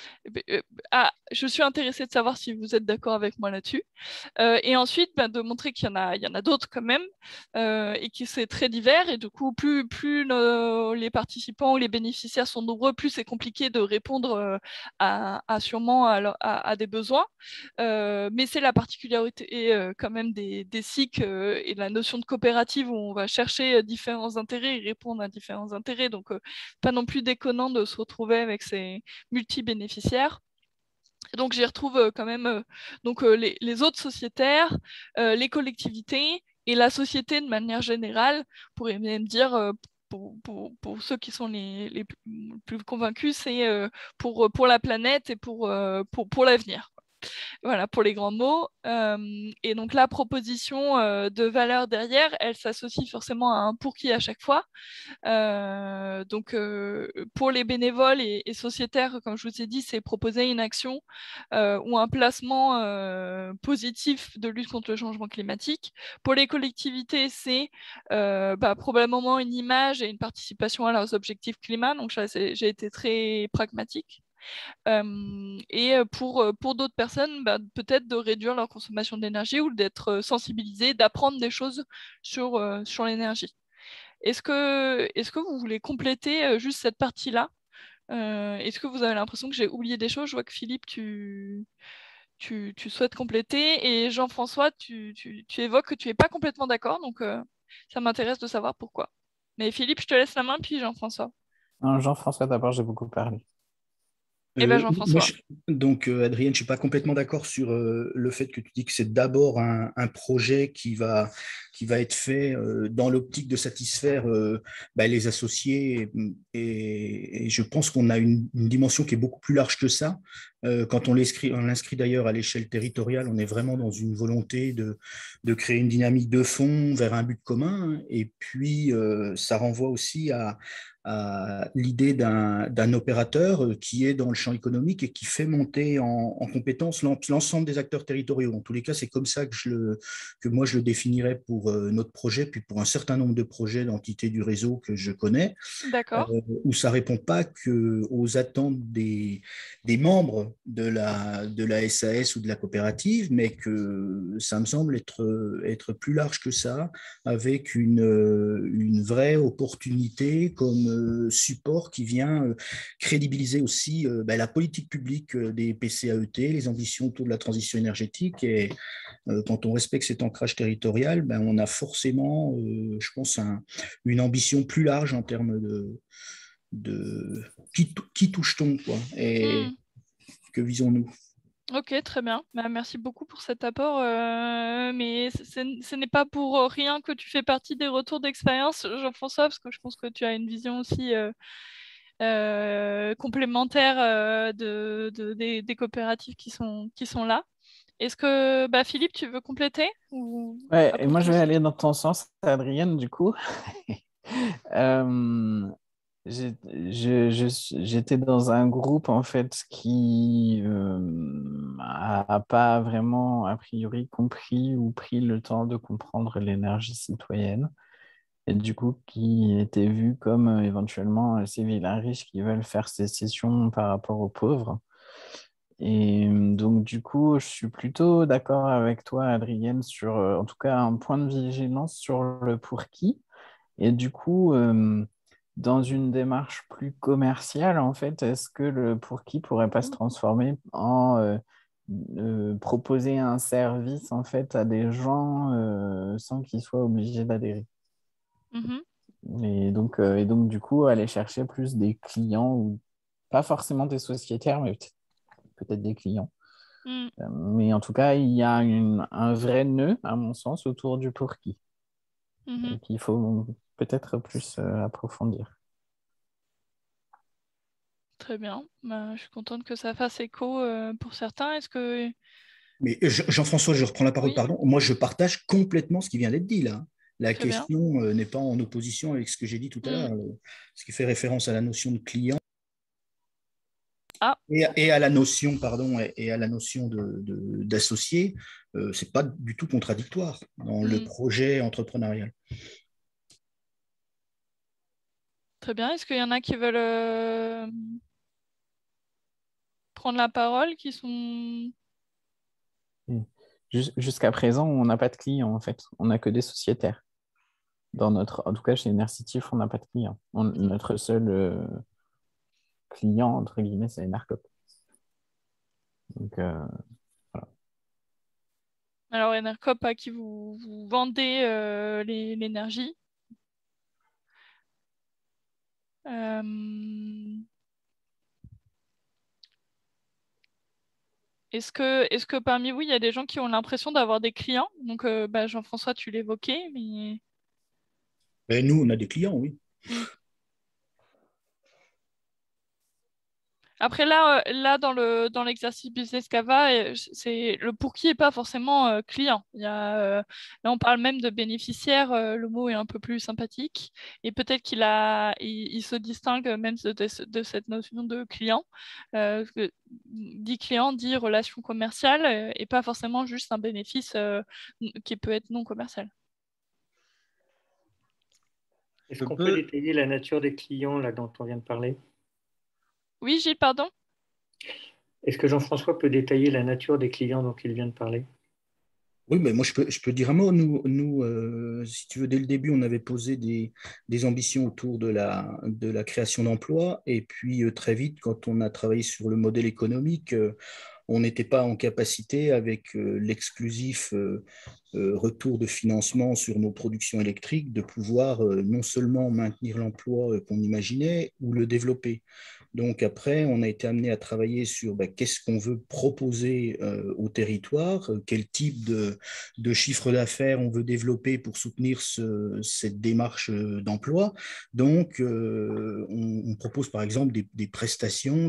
Je suis intéressée de savoir si vous êtes d'accord avec moi là-dessus. Et ensuite, de montrer qu'il y en a d'autres quand même, et que c'est très divers. Et du coup, plus les participants ou les bénéficiaires sont nombreux, plus c'est compliqué de répondre sûrement à des besoins. Mais c'est la particularité quand même des SIC et de la notion de coopérative où on va chercher différents intérêts et répondre à différents intérêts. Donc, pas non plus déconnant de se retrouver avec ces multi-bénéficiaires. Donc j'y retrouve quand même les autres sociétaires, les collectivités et la société de manière générale, pour même dire, pour ceux qui sont les plus convaincus, c'est pour la planète et pour l'avenir. Voilà, pour les grands mots. Et donc la proposition de valeur derrière, elle s'associe forcément à un pour qui à chaque fois. Donc pour les bénévoles et sociétaires, comme je vous ai dit, c'est proposer une action ou un placement positif de lutte contre le changement climatique. Pour les collectivités, c'est probablement une image et une participation à leurs objectifs climat. Donc j'ai été très pragmatique. Et pour d'autres personnes, peut-être de réduire leur consommation d'énergie ou d'être sensibilisés, d'apprendre des choses sur l'énergie. Est-ce que vous voulez compléter juste cette partie-là? Est-ce que vous avez l'impression que j'ai oublié des choses? Je vois que Philippe, tu souhaites compléter. Et Jean-François, tu évoques que tu n'es pas complètement d'accord. Donc, ça m'intéresse de savoir pourquoi. Mais Philippe, je te laisse la main, puis Jean-François. Jean-François, d'abord, j'ai beaucoup parlé. Eh bien, Moi, Jean-François. donc, Adrienne, je ne suis pas complètement d'accord sur le fait que tu dis que c'est d'abord un projet qui va être fait dans l'optique de satisfaire les associés. Et je pense qu'on a une dimension qui est beaucoup plus large que ça. Quand on l'inscrit d'ailleurs à l'échelle territoriale, on est vraiment dans une volonté de créer une dynamique de fond vers un but commun. Et puis, ça renvoie aussi à l'idée d'un opérateur qui est dans le champ économique et qui fait monter en compétence l'ensemble des acteurs territoriaux. En tous les cas, c'est comme ça que moi je le définirais pour notre projet, puis pour un certain nombre de projets d'entités du réseau que je connais, D'accord. où ça ne répond pas qu'aux attentes des membres de la SAS ou de la coopérative, mais que ça me semble être plus large que ça, avec une vraie opportunité comme support qui vient crédibiliser aussi la politique publique des PCAET, les ambitions autour de la transition énergétique. Et quand on respecte cet ancrage territorial, on a forcément, je pense, une ambition plus large en termes de qui touche-t-on, quoi, et Hmm. que visons-nous. Ok, très bien. Bah, merci beaucoup pour cet apport. Mais ce n'est pas pour rien que tu fais partie des retours d'expérience, Jean-François, parce que je pense que tu as une vision aussi complémentaire des coopératives qui sont là. Est-ce que Philippe, tu veux compléter ou Ouais, et moi je vais apporter? aller dans ton sens, Adrienne, du coup. Euh, j'étais dans un groupe en fait qui a pas vraiment a priori compris ou pris le temps de comprendre l'énergie citoyenne et du coup qui était vu comme éventuellement ces vilains riches qui veulent faire sécession par rapport aux pauvres. Et donc du coup, je suis plutôt d'accord avec toi, Adrienne, sur en tout cas un point de vigilance sur le pour qui. Et du coup, dans une démarche plus commerciale, en fait, est-ce que le pour qui pourrait pas se transformer en proposer un service en fait à des gens sans qu'ils soient obligés d'adhérer? Mhm. Et donc, du coup, aller chercher plus des clients ou pas forcément des sociétaires, mais peut-être des clients. Mm. Mais en tout cas, il y a un vrai nœud, à mon sens, autour du pour qui, Mhm. et qu'il faut peut-être plus approfondir. Très bien. Bah, je suis contente que ça fasse écho pour certains. Est-ce que... Mais Jean-François, je reprends la parole, Oui, pardon. Moi, je partage complètement ce qui vient d'être dit là. La très bien. question n'est pas en opposition avec ce que j'ai dit tout à Mm. l'heure, ce qui fait référence à la notion de client Ah, et à la notion, pardon, et à la notion d'associé. C'est pas du tout contradictoire dans le mm. projet entrepreneurial. Très bien. Est-ce qu'il y en a qui veulent prendre la parole, qui sont... Mm. Jusqu'à présent, on n'a pas de clients, en fait. On n'a que des sociétaires. En tout cas, chez Enercitif, on n'a pas de clients. Notre seul client, entre guillemets, c'est Enercop. Donc, voilà. Alors, Enercop, à qui vous vendez l'énergie. Euh, est-ce que parmi vous, il y a des gens qui ont l'impression d'avoir des clients? Donc, Jean-François, tu l'évoquais, mais... Et nous, on a des clients, oui. Mm. Après, là dans l'exercice Business Cava, c'est, le pour qui n'est pas forcément client. Là, on parle même de bénéficiaire, le mot est un peu plus sympathique. Et peut-être il se distingue même de cette notion de client. Parce que dit client, dit relation commerciale, et pas forcément juste un bénéfice qui peut être non commercial. Est-ce Je qu'on peut peux, détailler la nature des clients là, dont on vient de parler? Oui, Gilles, pardon? Est-ce que Jean-François peut détailler la nature des clients dont il vient de parler? Oui, mais moi, je peux dire un mot. Nous si tu veux, dès le début, on avait posé des ambitions autour de la création d'emplois. Et puis, très vite, quand on a travaillé sur le modèle économique, on n'était pas en capacité, avec l'exclusif retour de financement sur nos productions électriques, de pouvoir non seulement maintenir l'emploi qu'on imaginait ou le développer. Donc après, on a été amené à travailler sur qu'est-ce qu'on veut proposer au territoire, quel type de chiffre d'affaires on veut développer pour soutenir cette démarche d'emploi. Donc, on propose par exemple des prestations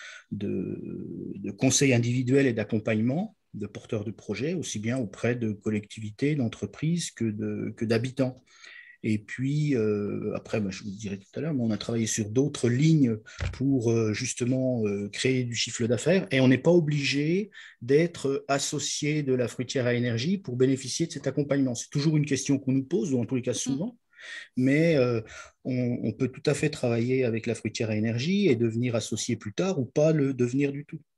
de conseils individuels et d'accompagnement de porteurs de projets, aussi bien auprès de collectivités, d'entreprises que d'habitants. Et puis, après, je vous le dirai tout à l'heure, mais on a travaillé sur d'autres lignes pour justement créer du chiffre d'affaires. Et on n'est pas obligé d'être associé de la fruitière à énergie pour bénéficier de cet accompagnement. C'est toujours une question qu'on nous pose, ou en tous les cas souvent. Mais on peut tout à fait travailler avec la fruitière à énergie et devenir associé plus tard ou pas le devenir du tout.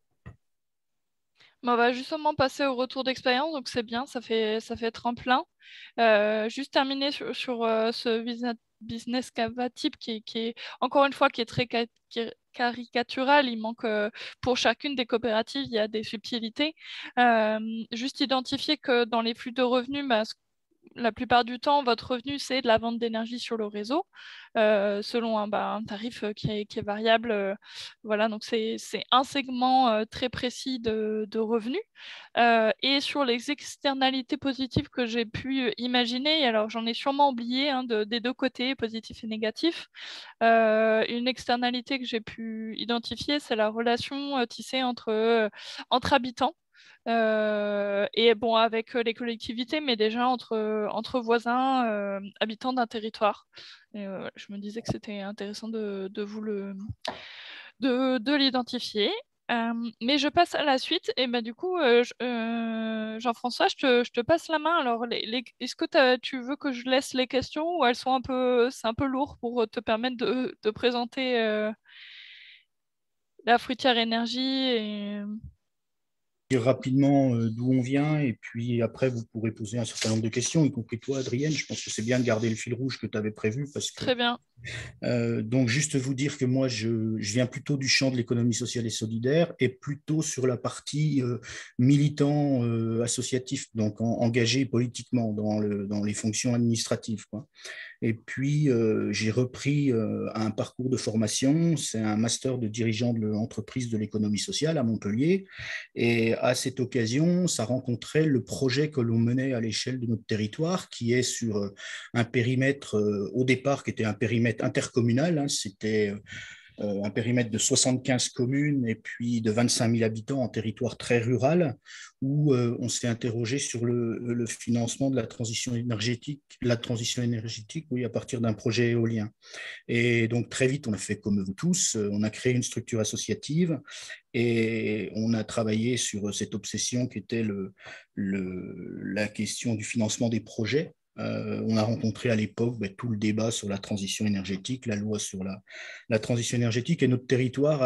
On va justement passer au retour d'expérience, donc c'est bien, ça fait tremplin. Juste terminer sur ce business Canva type qui est, encore une fois, qui est très caricatural. Il manque, pour chacune des coopératives, il y a des subtilités. Juste identifier que dans les flux de revenus, la plupart du temps, votre revenu, c'est de la vente d'énergie sur le réseau, selon un tarif qui est variable. Voilà, donc c'est un segment très précis de revenus. Et sur les externalités positives que j'ai pu imaginer, alors j'en ai sûrement oublié des deux côtés, positif et négatif. Une externalité que j'ai pu identifier, c'est la relation tissée entre habitants. Et bon, avec les collectivités, mais déjà entre voisins, habitants d'un territoire. Et, je me disais que c'était intéressant de l'identifier. Mais je passe à la suite. Et du coup, Jean-François, je te passe la main. Alors, est-ce que tu veux que je laisse les questions ou elles sont c'est un peu lourd pour te permettre de présenter la fruitière énergie et... Dire rapidement d'où on vient et puis après vous pourrez poser un certain nombre de questions, y compris toi Adrienne. Je pense que c'est bien de garder le fil rouge que tu avais prévu parce que Très bien. donc juste vous dire que moi je viens plutôt du champ de l'économie sociale et solidaire et plutôt sur la partie militant associatif, donc engagé politiquement dans les fonctions administratives, quoi. Et puis, j'ai repris un parcours de formation. C'est un master de dirigeant de l'entreprise de l'économie sociale à Montpellier. Et à cette occasion, ça rencontrait le projet que l'on menait à l'échelle de notre territoire, qui est sur un périmètre, au départ, qui était un périmètre intercommunal. Hein. C'était un périmètre de 75 communes et puis de 25 000 habitants en territoire très rural, où on s'est interrogé sur le financement de la transition énergétique, oui, à partir d'un projet éolien. Et donc très vite, on a fait comme vous tous, on a créé une structure associative et on a travaillé sur cette obsession qui était la question du financement des projets. On a rencontré à l'époque tout le débat sur la transition énergétique, la loi sur la transition énergétique, et notre territoire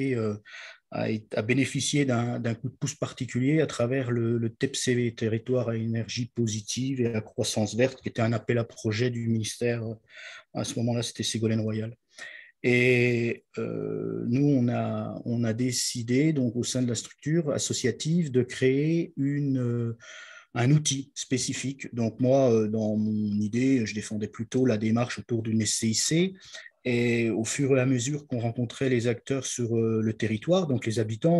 a bénéficié d'un coup de pouce particulier à travers le TEPCV, Territoire à énergie positive et à croissance verte, qui était un appel à projet du ministère. À ce moment-là, c'était Ségolène Royal. Et nous, on a décidé, donc, au sein de la structure associative, de créer un outil spécifique. Donc moi, dans mon idée, je défendais plutôt la démarche autour d'une SCIC. Et au fur et à mesure qu'on rencontrait les acteurs sur le territoire, donc les habitants,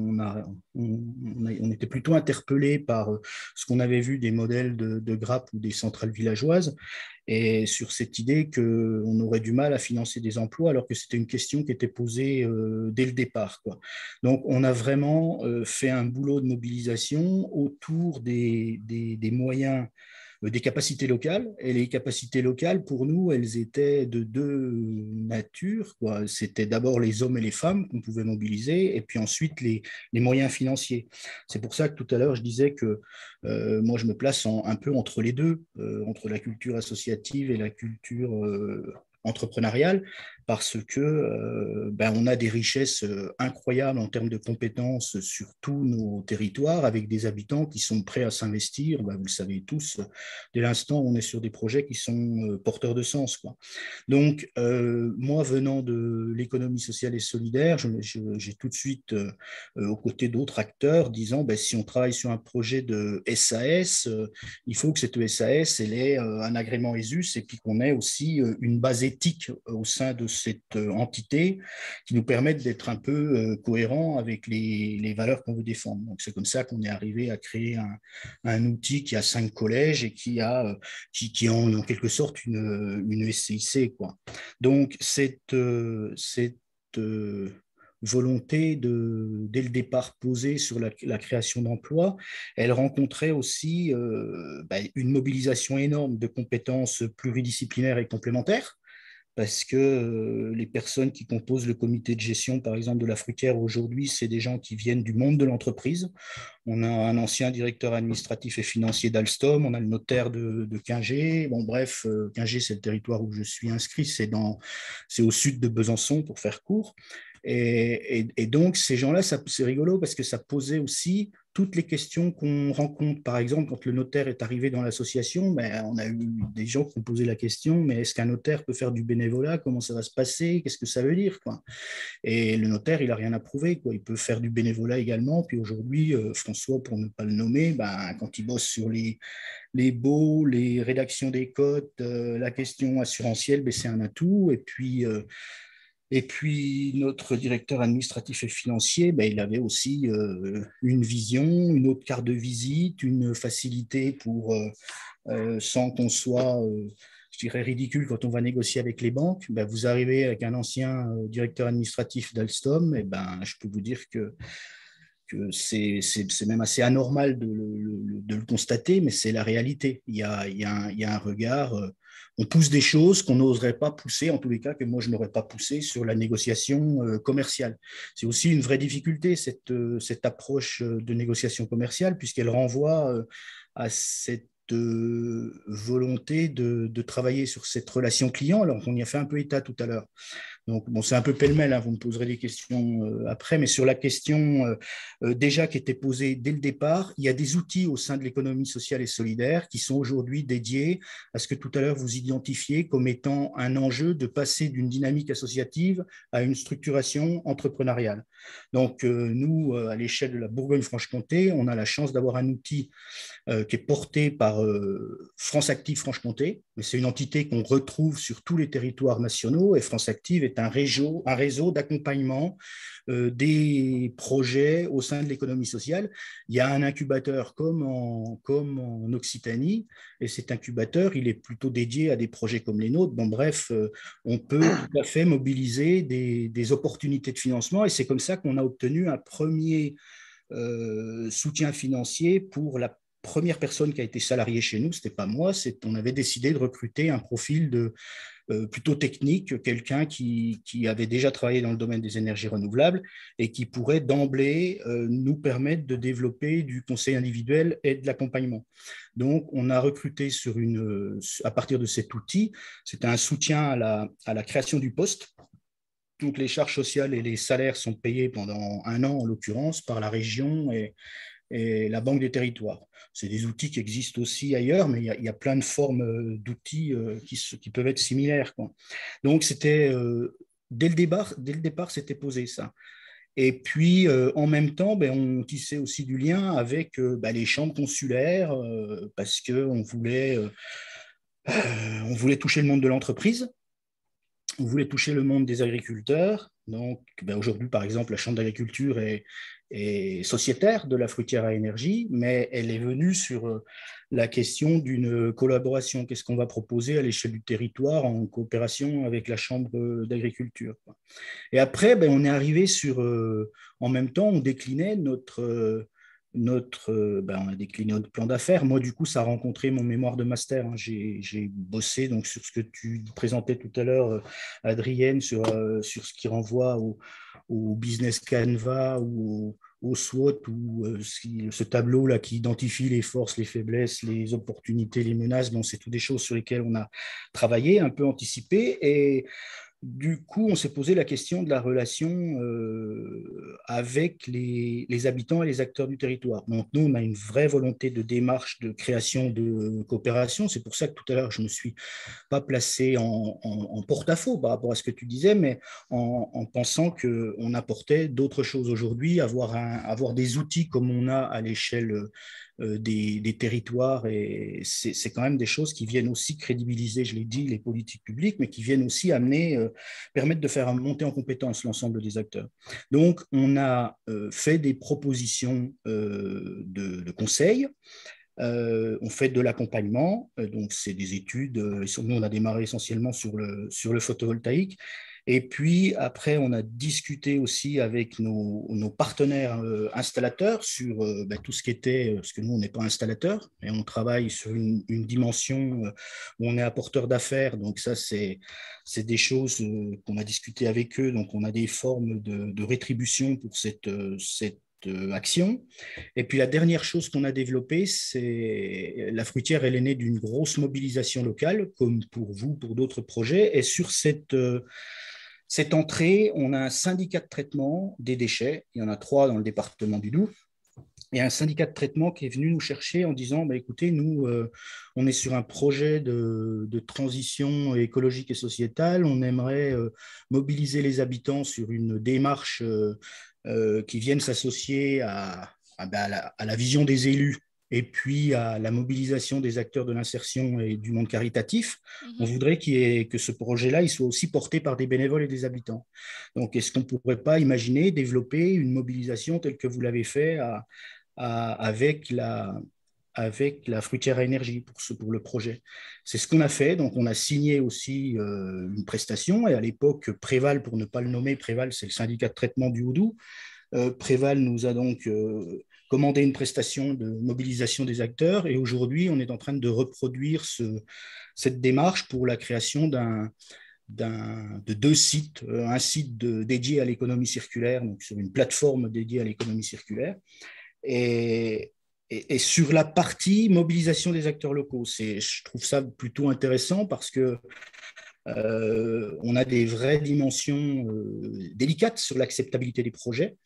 on était plutôt interpellés par ce qu'on avait vu des modèles de grappes ou des centrales villageoises, et sur cette idée qu'on aurait du mal à financer des emplois alors que c'était une question qui était posée dès le départ, quoi. Donc on a vraiment fait un boulot de mobilisation autour des moyens, des capacités locales. Et les capacités locales, pour nous, elles étaient de deux natures, quoi. C'était d'abord les hommes et les femmes qu'on pouvait mobiliser, et puis ensuite les moyens financiers. C'est pour ça que tout à l'heure, je disais que moi, je me place un peu entre les deux, entre la culture associative et la culture entrepreneuriale, parce que on a des richesses incroyables en termes de compétences sur tous nos territoires, avec des habitants qui sont prêts à s'investir, vous le savez tous, dès l'instant où on est sur des projets qui sont porteurs de sens, quoi. Donc, moi, venant de l'économie sociale et solidaire, j'ai tout de suite, aux côtés d'autres acteurs, disant, si on travaille sur un projet de SAS, il faut que cette SAS elle ait un agrément ESUS et puis qu'on ait aussi une base éthique au sein de cette entité qui nous permettent d'être un peu cohérents avec les valeurs qu'on veut défendre. Donc, c'est comme ça qu'on est arrivé à créer un outil qui a 5 collèges et qui est en quelque sorte une SCIC, quoi. Donc, cette volonté dès le départ posée sur la création d'emplois, elle rencontrait aussi une mobilisation énorme de compétences pluridisciplinaires et complémentaires, parce que les personnes qui composent le comité de gestion, par exemple, de la fruitière aujourd'hui, c'est des gens qui viennent du monde de l'entreprise. On a un ancien directeur administratif et financier d'Alstom, on a le notaire de Quingey. Bon, bref, Quingey, c'est le territoire où je suis inscrit, c'est au sud de Besançon, pour faire court. Et donc, ces gens-là, c'est rigolo parce que ça posait aussi toutes les questions qu'on rencontre. Par exemple, quand le notaire est arrivé dans l'association, on a eu des gens qui ont posé la question, mais est-ce qu'un notaire peut faire du bénévolat? Comment ça va se passer? Qu'est-ce que ça veut dire, quoi? Et le notaire, il n'a rien à prouver, quoi. Il peut faire du bénévolat également. Puis aujourd'hui, François, pour ne pas le nommer, quand il bosse sur les baux, les rédactions des cotes, la question assurantielle, c'est un atout. Et puis, notre directeur administratif et financier, il avait aussi une vision, une autre carte de visite, une facilité pour, sans qu'on soit, je dirais, ridicule quand on va négocier avec les banques. Vous arrivez avec un ancien directeur administratif d'Alstom, je peux vous dire que c'est même assez anormal de le constater, mais c'est la réalité. Il y a un regard, on pousse des choses qu'on n'oserait pas pousser, en tous les cas que moi je n'aurais pas poussé sur la négociation commerciale. C'est aussi une vraie difficulté, cette approche de négociation commerciale, puisqu'elle renvoie à cette volonté de travailler sur cette relation client, alors qu'on y a fait un peu état tout à l'heure. Donc, bon, c'est un peu pêle-mêle, hein, vous me poserez des questions après, mais sur la question déjà qui était posée dès le départ, il y a des outils au sein de l'économie sociale et solidaire qui sont aujourd'hui dédiés à ce que tout à l'heure vous identifiez comme étant un enjeu de passer d'une dynamique associative à une structuration entrepreneuriale. Donc, nous, à l'échelle de la Bourgogne-Franche-Comté, on a la chance d'avoir un outil qui est porté par France Active Franche-Comté, mais c'est une entité qu'on retrouve sur tous les territoires nationaux, et France Active est un réseau d'accompagnement des projets au sein de l'économie sociale. Il y a un incubateur comme en Occitanie, et cet incubateur, il est plutôt dédié à des projets comme les nôtres. Bon, bref, on peut tout à fait mobiliser des opportunités de financement, et c'est comme ça qu'on a obtenu un premier soutien financier pour la première personne qui a été salariée chez nous. C'était pas moi, on avait décidé de recruter un profil plutôt technique, quelqu'un qui avait déjà travaillé dans le domaine des énergies renouvelables et qui pourrait d'emblée nous permettre de développer du conseil individuel et de l'accompagnement. Donc, on a recruté à partir de cet outil, c'était un soutien à la création du poste. Donc, les charges sociales et les salaires sont payés pendant 1 an, en l'occurrence, par la région et la Banque des territoires. C'est des outils qui existent aussi ailleurs, mais il y a plein de formes d'outils qui peuvent être similaires, quoi. Donc, c'était dès le départ, c'était posé ça. Et puis, en même temps, on tissait aussi du lien avec les chambres consulaires parce qu'on voulait toucher le monde de l'entreprise. On voulait toucher le monde des agriculteurs. Donc, aujourd'hui, par exemple, la Chambre d'agriculture est sociétaire de la fruitière à énergie, mais elle est venue sur la question d'une collaboration. Qu'est-ce qu'on va proposer à l'échelle du territoire en coopération avec la Chambre d'agriculture, quoi. Et après, on est arrivé sur, en même temps, on déclinait on a décliné notre plan d'affaires. Moi, du coup, ça a rencontré mon mémoire de master, hein. J'ai bossé donc, sur ce que tu présentais tout à l'heure, Adrienne, sur ce qui renvoie au business Canva ou au SWOT, ou ce tableau-là qui identifie les forces, les faiblesses, les opportunités, les menaces. Bon, c'est toutes des choses sur lesquelles on a travaillé, un peu anticipé. Et Du coup, on s'est posé la question de la relation avec les habitants et les acteurs du territoire. Donc, nous, on a une vraie volonté de démarche de création de coopération. C'est pour ça que tout à l'heure, je ne me suis pas placé en porte-à-faux par rapport à ce que tu disais, mais en pensant qu'on apportait d'autres choses aujourd'hui, avoir des outils comme on a à l'échelle des territoires, et c'est quand même des choses qui viennent aussi crédibiliser, je l'ai dit, les politiques publiques, mais qui viennent aussi permettre de faire monter en compétence l'ensemble des acteurs. Donc, on a fait des propositions de conseils. On fait de l'accompagnement, donc c'est des études. Nous, on a démarré essentiellement sur le photovoltaïque. Et puis après, on a discuté aussi avec nos partenaires installateurs sur tout ce qui était, parce que nous, on n'est pas installateur, mais on travaille sur une dimension où on est apporteur d'affaires. Donc ça, c'est des choses qu'on a discuté avec eux. Donc on a des formes de rétribution pour cette action. Et puis la dernière chose qu'on a développée, c'est la fruitière, elle est née d'une grosse mobilisation locale, comme pour vous, pour d'autres projets. Et sur cette entrée, on a un syndicat de traitement des déchets. Il y en a 3 dans le département du Doubs. Et un syndicat de traitement qui est venu nous chercher en disant, écoutez, nous, on est sur un projet de transition écologique et sociétale. On aimerait mobiliser les habitants sur une démarche qui vienne s'associer à la vision des élus et puis à la mobilisation des acteurs de l'insertion et du monde caritatif. On voudrait que ce projet-là il soit aussi porté par des bénévoles et des habitants. Donc, est-ce qu'on ne pourrait pas imaginer développer une mobilisation telle que vous l'avez fait avec la fruitière à énergie pour le projet? C'est ce qu'on a fait. Donc, on a signé aussi une prestation. Et à l'époque, Préval, pour ne pas le nommer, Préval, c'est le syndicat de traitement du Haut-Doubs. Préval nous a donc commandé une prestation de mobilisation des acteurs. Et aujourd'hui, on est en train de reproduire cette démarche pour la création de 2 sites. Un site dédié à l'économie circulaire, donc sur une plateforme dédiée à l'économie circulaire. Et sur la partie mobilisation des acteurs locaux, je trouve ça plutôt intéressant parce que on a des vraies dimensions délicates sur l'acceptabilité des projets.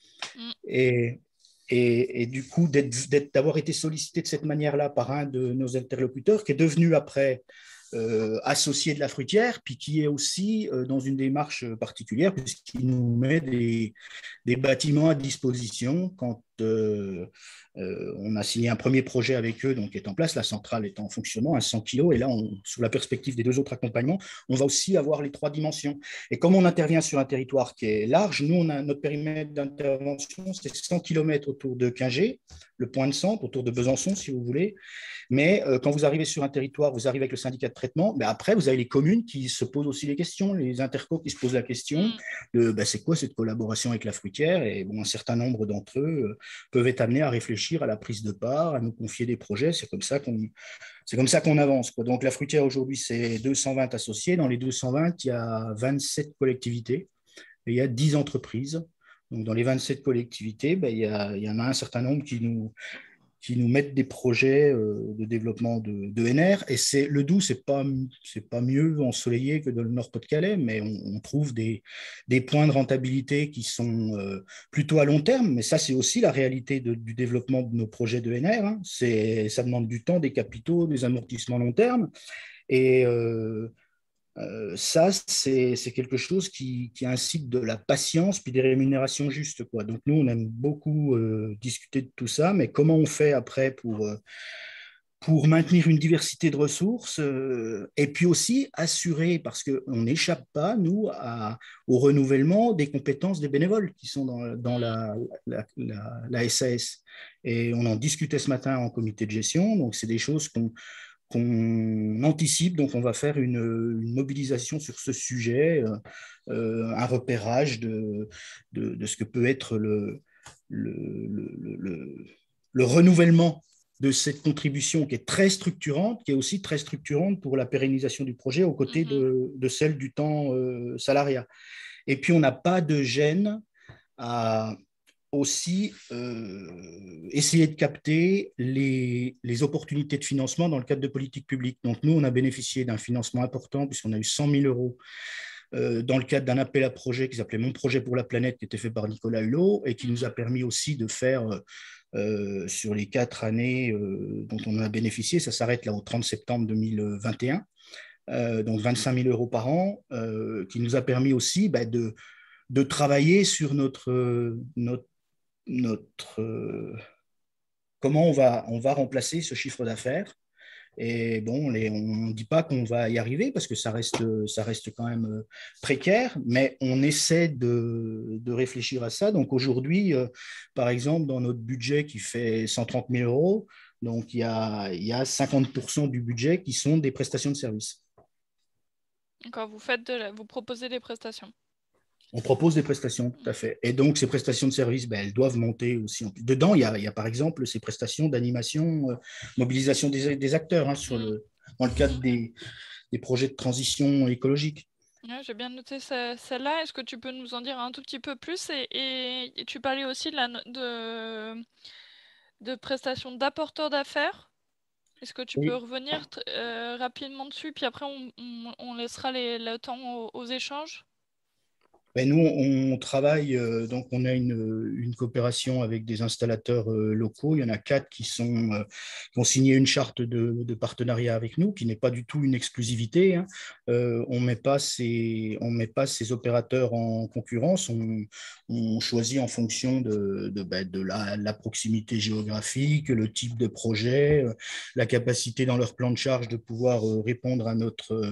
Et du coup, d'avoir été sollicité de cette manière-là par un de nos interlocuteurs, qui est devenu après associé de la fruitière, puis qui est aussi dans une démarche particulière, puisqu'il nous met des bâtiments à disposition quand on a signé un premier projet avec eux, donc est en place, la centrale est en fonctionnement à 100 kg, et là, sous la perspective des 2 autres accompagnements, on va aussi avoir les 3 dimensions. Et comme on intervient sur un territoire qui est large, nous, notre périmètre d'intervention, c'est 100 km autour de Quingey, le point de centre, autour de Besançon, si vous voulez. Mais quand vous arrivez sur un territoire, vous arrivez avec le syndicat de traitement, après, vous avez les communes qui se posent aussi les questions, les intercos qui se posent la question de c'est quoi cette collaboration avec la fruitière? Et un certain nombre d'entre eux peuvent être amenés à réfléchir à la prise de part, à nous confier des projets. C'est comme ça qu'on avance, quoi. Donc la fruitière aujourd'hui, c'est 220 associés. Dans les 220, il y a 27 collectivités et il y a 10 entreprises. Donc dans les 27 collectivités, il y en a un certain nombre qui nous mettent des projets de développement de NR. Et le Doubs, c'est pas mieux ensoleillé que dans le Nord-Pas-de-Calais, mais on trouve des points de rentabilité qui sont plutôt à long terme. Mais ça, c'est aussi la réalité du développement de nos projets de NR. Hein. Ça demande du temps, des capitaux, des amortissements long terme. Et ça, c'est quelque chose qui incite de la patience puis des rémunérations justes, quoi. Donc, nous, on aime beaucoup discuter de tout ça, mais comment on fait après pour maintenir une diversité de ressources et puis aussi assurer, parce qu'on n'échappe pas, nous, au renouvellement des compétences des bénévoles qui sont dans la SAS. Et on en discutait ce matin en comité de gestion, donc c'est des choses qu'on anticipe, donc on va faire une mobilisation sur ce sujet, un repérage de ce que peut être le renouvellement de cette contribution qui est très structurante, qui est aussi très structurante pour la pérennisation du projet aux côtés de celle du temps salariat. Et puis on n'a pas de gêne à aussi essayer de capter les opportunités de financement dans le cadre de politiques publiques. Donc nous, on a bénéficié d'un financement important puisqu'on a eu 100 000 euros dans le cadre d'un appel à projet qui s'appelait Mon projet pour la planète, qui était fait par Nicolas Hulot et qui nous a permis aussi de faire sur les 4 années dont on a bénéficié, ça s'arrête là au 30 septembre 2021, donc 25 000 euros par an, qui nous a permis aussi de travailler sur comment on va remplacer ce chiffre d'affaires. Et bon, on ne dit pas qu'on va y arriver parce que ça reste quand même précaire, mais on essaie de réfléchir à ça. Donc aujourd'hui, par exemple, dans notre budget qui fait 130 000 euros, donc il y a 50% du budget qui sont des prestations de services. D'accord, vous proposez des prestations. On propose des prestations, tout à fait. Et donc, ces prestations de services, elles doivent monter aussi. Dedans, il y a par exemple ces prestations d'animation, mobilisation des acteurs dans le cadre des projets de transition écologique. Ouais, j'ai bien noté celle-là. Est-ce que tu peux nous en dire un tout petit peu plus et tu parlais aussi de prestations d'apporteurs d'affaires. Est-ce que tu peux revenir rapidement dessus, puis après on laissera le temps aux échanges? Nous, on travaille, donc on a une coopération avec des installateurs locaux. Il y en a 4 qui ont signé une charte de partenariat avec nous, qui n'est pas du tout une exclusivité. Hein. On met pas ces opérateurs en concurrence. On choisit en fonction de la proximité géographique, le type de projet, la capacité dans leur plan de charge de pouvoir répondre à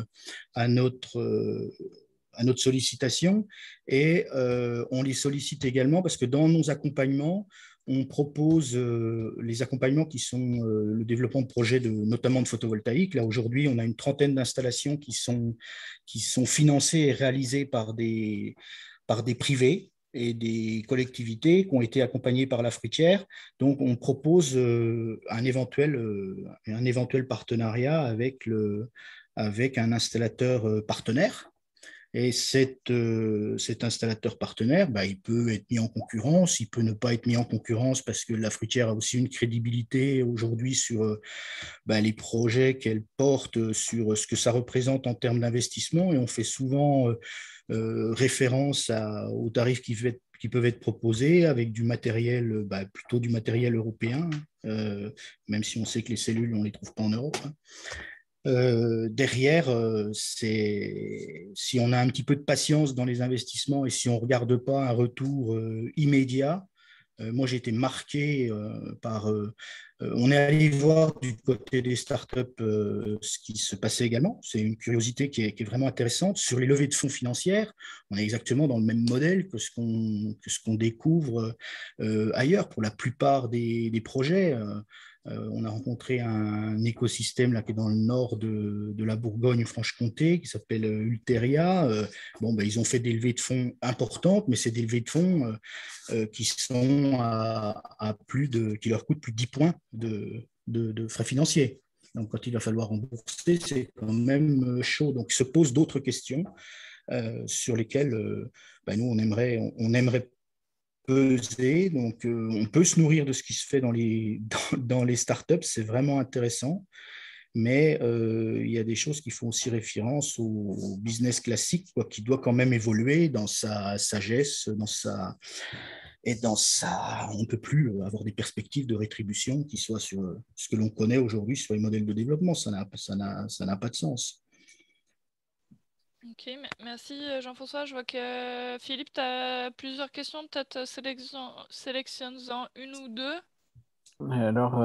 notre sollicitation et on les sollicite également parce que dans nos accompagnements, on propose les accompagnements qui sont le développement de projets notamment de photovoltaïque. Là, aujourd'hui, on a une trentaine d'installations qui sont financées et réalisées par des privés et des collectivités qui ont été accompagnées par la fruitière. Donc, on propose un éventuel partenariat avec un installateur partenaire. Et cet installateur partenaire, il peut être mis en concurrence, il peut ne pas être mis en concurrence parce que la fruitière a aussi une crédibilité aujourd'hui sur les projets qu'elle porte, sur ce que ça représente en termes d'investissement. Et on fait souvent référence aux tarifs qui peuvent être proposés avec du matériel, plutôt du matériel européen, même si on sait que les cellules, on ne les trouve pas en Europe. Hein. Derrière, si on a un petit peu de patience dans les investissements et si on ne regarde pas un retour immédiat, moi j'ai été marqué par... on est allé voir du côté des startups ce qui se passait également. C'est une curiosité qui est vraiment intéressante. Sur les levées de fonds financières, on est exactement dans le même modèle que ce qu'on découvre ailleurs pour la plupart des projets. On a rencontré un écosystème là, qui est dans le nord de la Bourgogne-Franche-Comté, qui s'appelle Ulteria. Ils ont fait des levées de fonds importantes, mais c'est des levées de fonds qui sont qui leur coûtent plus de 10 points de frais financiers. Donc, quand il va falloir rembourser, c'est quand même chaud. Donc, il se pose d'autres questions sur lesquelles nous, on aimerait peser. Donc, on peut se nourrir de ce qui se fait dans les startups, c'est vraiment intéressant. Mais il y a des choses qui font aussi référence au business classique, qui doit quand même évoluer dans sa sagesse, on ne peut plus avoir des perspectives de rétribution qui soient sur ce que l'on connaît aujourd'hui sur les modèles de développement. Ça n'a pas de sens. Ok, merci Jean-François. Je vois que Philippe, tu as plusieurs questions. Peut-être sélectionne-en une ou deux. Alors,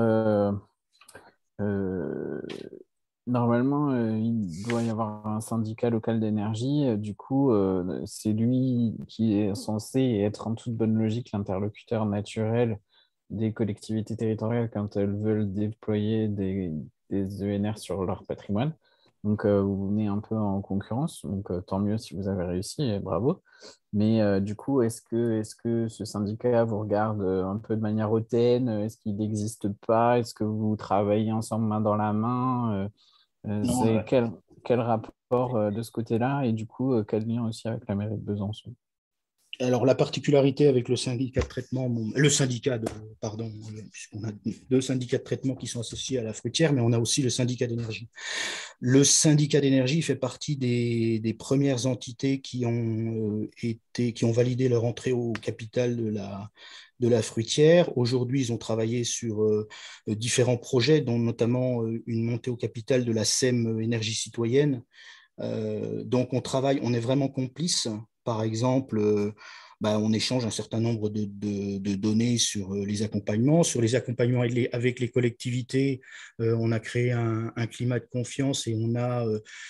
normalement, il doit y avoir un syndicat local d'énergie. Du coup, c'est lui qui est censé être en toute bonne logique l'interlocuteur naturel des collectivités territoriales quand elles veulent déployer des ENR sur leur patrimoine. Donc, vous venez un peu en concurrence. Donc, tant mieux si vous avez réussi, et bravo. Mais du coup, est-ce que ce syndicat vous regarde un peu de manière hautaine? Est-ce qu'il n'existe pas? Est-ce que vous travaillez ensemble main dans la main? C'est quel rapport de ce côté-là? Et du coup, quel lien aussi avec la mairie de Besançon? Alors, la particularité avec le syndicat de traitement, puisqu'on a deux syndicats de traitement qui sont associés à la fruitière, mais on a aussi le syndicat d'énergie. Le syndicat d'énergie fait partie des premières entités qui ont validé leur entrée au capital de la fruitière. Aujourd'hui, ils ont travaillé sur différents projets, dont notamment une montée au capital de la SEM énergie citoyenne. Donc, on est vraiment complices. Par exemple, on échange un certain nombre de données sur les accompagnements. Sur les accompagnements avec les collectivités, on a créé un climat de confiance et on a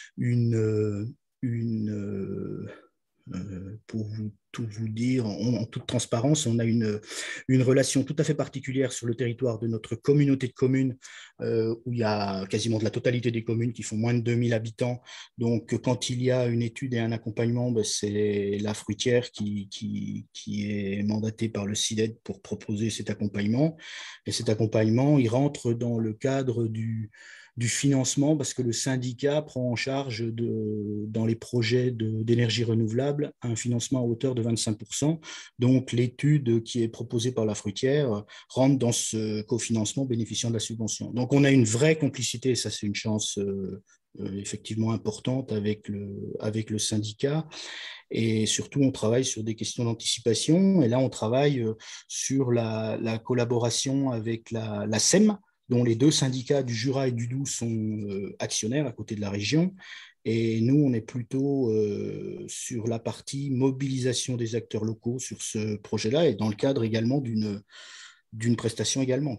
pour tout vous dire, en toute transparence, on a une relation tout à fait particulière sur le territoire de notre communauté de communes, où il y a quasiment de la totalité des communes qui font moins de 2000 habitants. Donc, quand il y a une étude et un accompagnement, c'est la fruitière qui est mandatée par le CIDED pour proposer cet accompagnement. Et cet accompagnement, il rentre dans le cadre du financement parce que le syndicat prend en charge dans les projets d'énergie renouvelable un financement à hauteur de 25%. Donc, l'étude qui est proposée par la fruitière rentre dans ce cofinancement bénéficiant de la subvention. Donc, on a une vraie complicité, et ça c'est une chance effectivement importante avec le syndicat. Et surtout, on travaille sur des questions d'anticipation. Et là, on travaille sur la collaboration avec la SEM, dont les deux syndicats du Jura et du Doubs sont actionnaires à côté de la région. Et nous, on est plutôt sur la partie mobilisation des acteurs locaux sur ce projet-là et dans le cadre également d'une prestation également.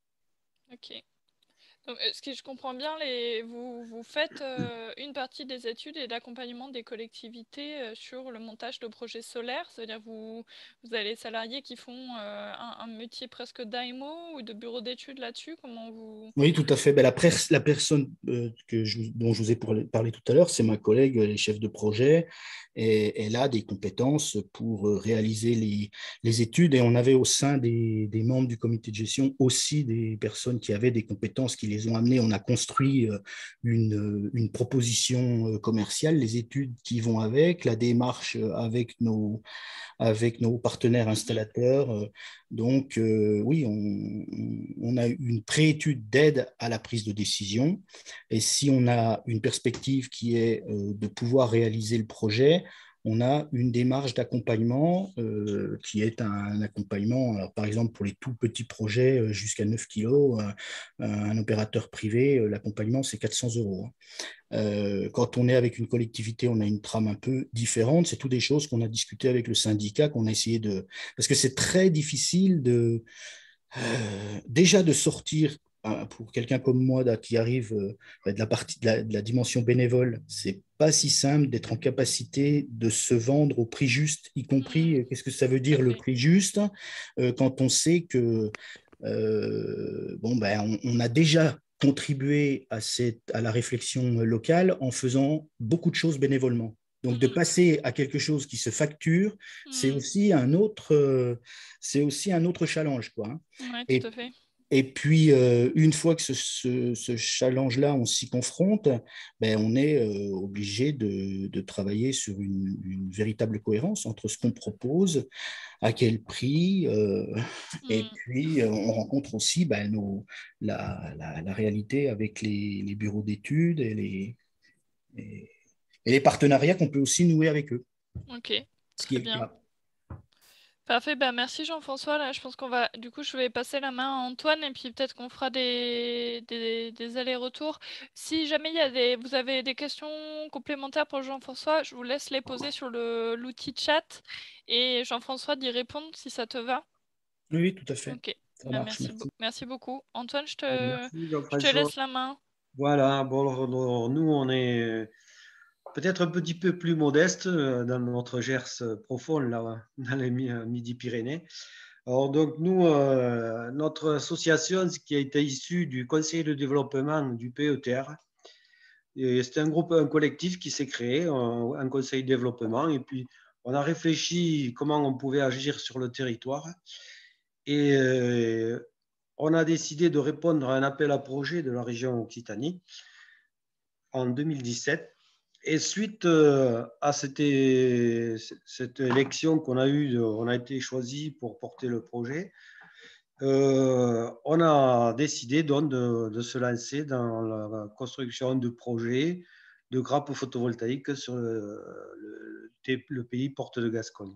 Ok. Donc, ce que je comprends bien, vous faites une partie des études et d'accompagnement des collectivités sur le montage de projets solaires, c'est-à-dire vous avez les salariés qui font un métier presque d'AMO ou de bureau d'études là-dessus, comment vous... Oui, tout à fait. Ben, la personne dont je vous ai parlé tout à l'heure, c'est ma collègue, elle est chef de projet, et elle a des compétences pour réaliser les études. Et on avait au sein des membres du comité de gestion aussi des personnes qui avaient des compétences qui les ont amenées. On a construit une proposition commerciale, les études qui vont avec, la démarche avec nos partenaires installateurs. Donc, oui, on a une préétude d'aide à la prise de décision. Et si on a une perspective qui est de pouvoir réaliser le projet, on a une démarche d'accompagnement qui est un accompagnement, alors, par exemple, pour les tout petits projets jusqu'à 9 kilos, un opérateur privé, l'accompagnement, c'est 400 €. Quand on est avec une collectivité, on a une trame un peu différente. C'est toutes des choses qu'on a discutées avec le syndicat, qu'on a essayé de... Parce que c'est très difficile déjà de sortir, pour quelqu'un comme moi là, qui arrive de la partie de la dimension bénévole, c'est pas si simple d'être en capacité de se vendre au prix juste, y compris qu'est-ce que ça veut dire le prix juste, quand on sait que on a déjà contribué à la réflexion locale en faisant beaucoup de choses bénévolement. Donc, de passer à quelque chose qui se facture, c'est aussi un autre challenge, quoi. Ouais, tout à fait. Et puis, une fois que ce challenge-là, on s'y confronte, on est obligé de travailler sur une véritable cohérence entre ce qu'on propose, à quel prix, et puis on rencontre aussi la réalité avec les bureaux d'études et les partenariats qu'on peut aussi nouer avec eux. Ok, Ce qui très est bien. là. Parfait, merci Jean-François. Là, je pense je vais passer la main à Antoine et puis peut-être qu'on fera des allers-retours. Si jamais vous avez des questions complémentaires pour Jean-François, je vous laisse les poser sur l'outil chat et Jean-François d'y répondre si ça te va. Oui, tout à fait. Ok, Ça marche, merci beaucoup. Antoine, je Merci, te laisse la main. Voilà, bon, alors, nous, on est peut-être un petit peu plus modeste dans notre Gers profond, là, dans les Midi-Pyrénées. Alors, donc, nous, notre association, qui a été issue du conseil de développement du PETR, c'est un collectif qui s'est créé, un conseil de développement, et puis on a réfléchi comment on pouvait agir sur le territoire. Et on a décidé de répondre à un appel à projet de la région Occitanie en 2017. Et suite à cette élection qu'on a eue, on a été choisi pour porter le projet. On a décidé donc de se lancer dans la construction de projets de grappes photovoltaïques sur le pays Porte de Gascogne.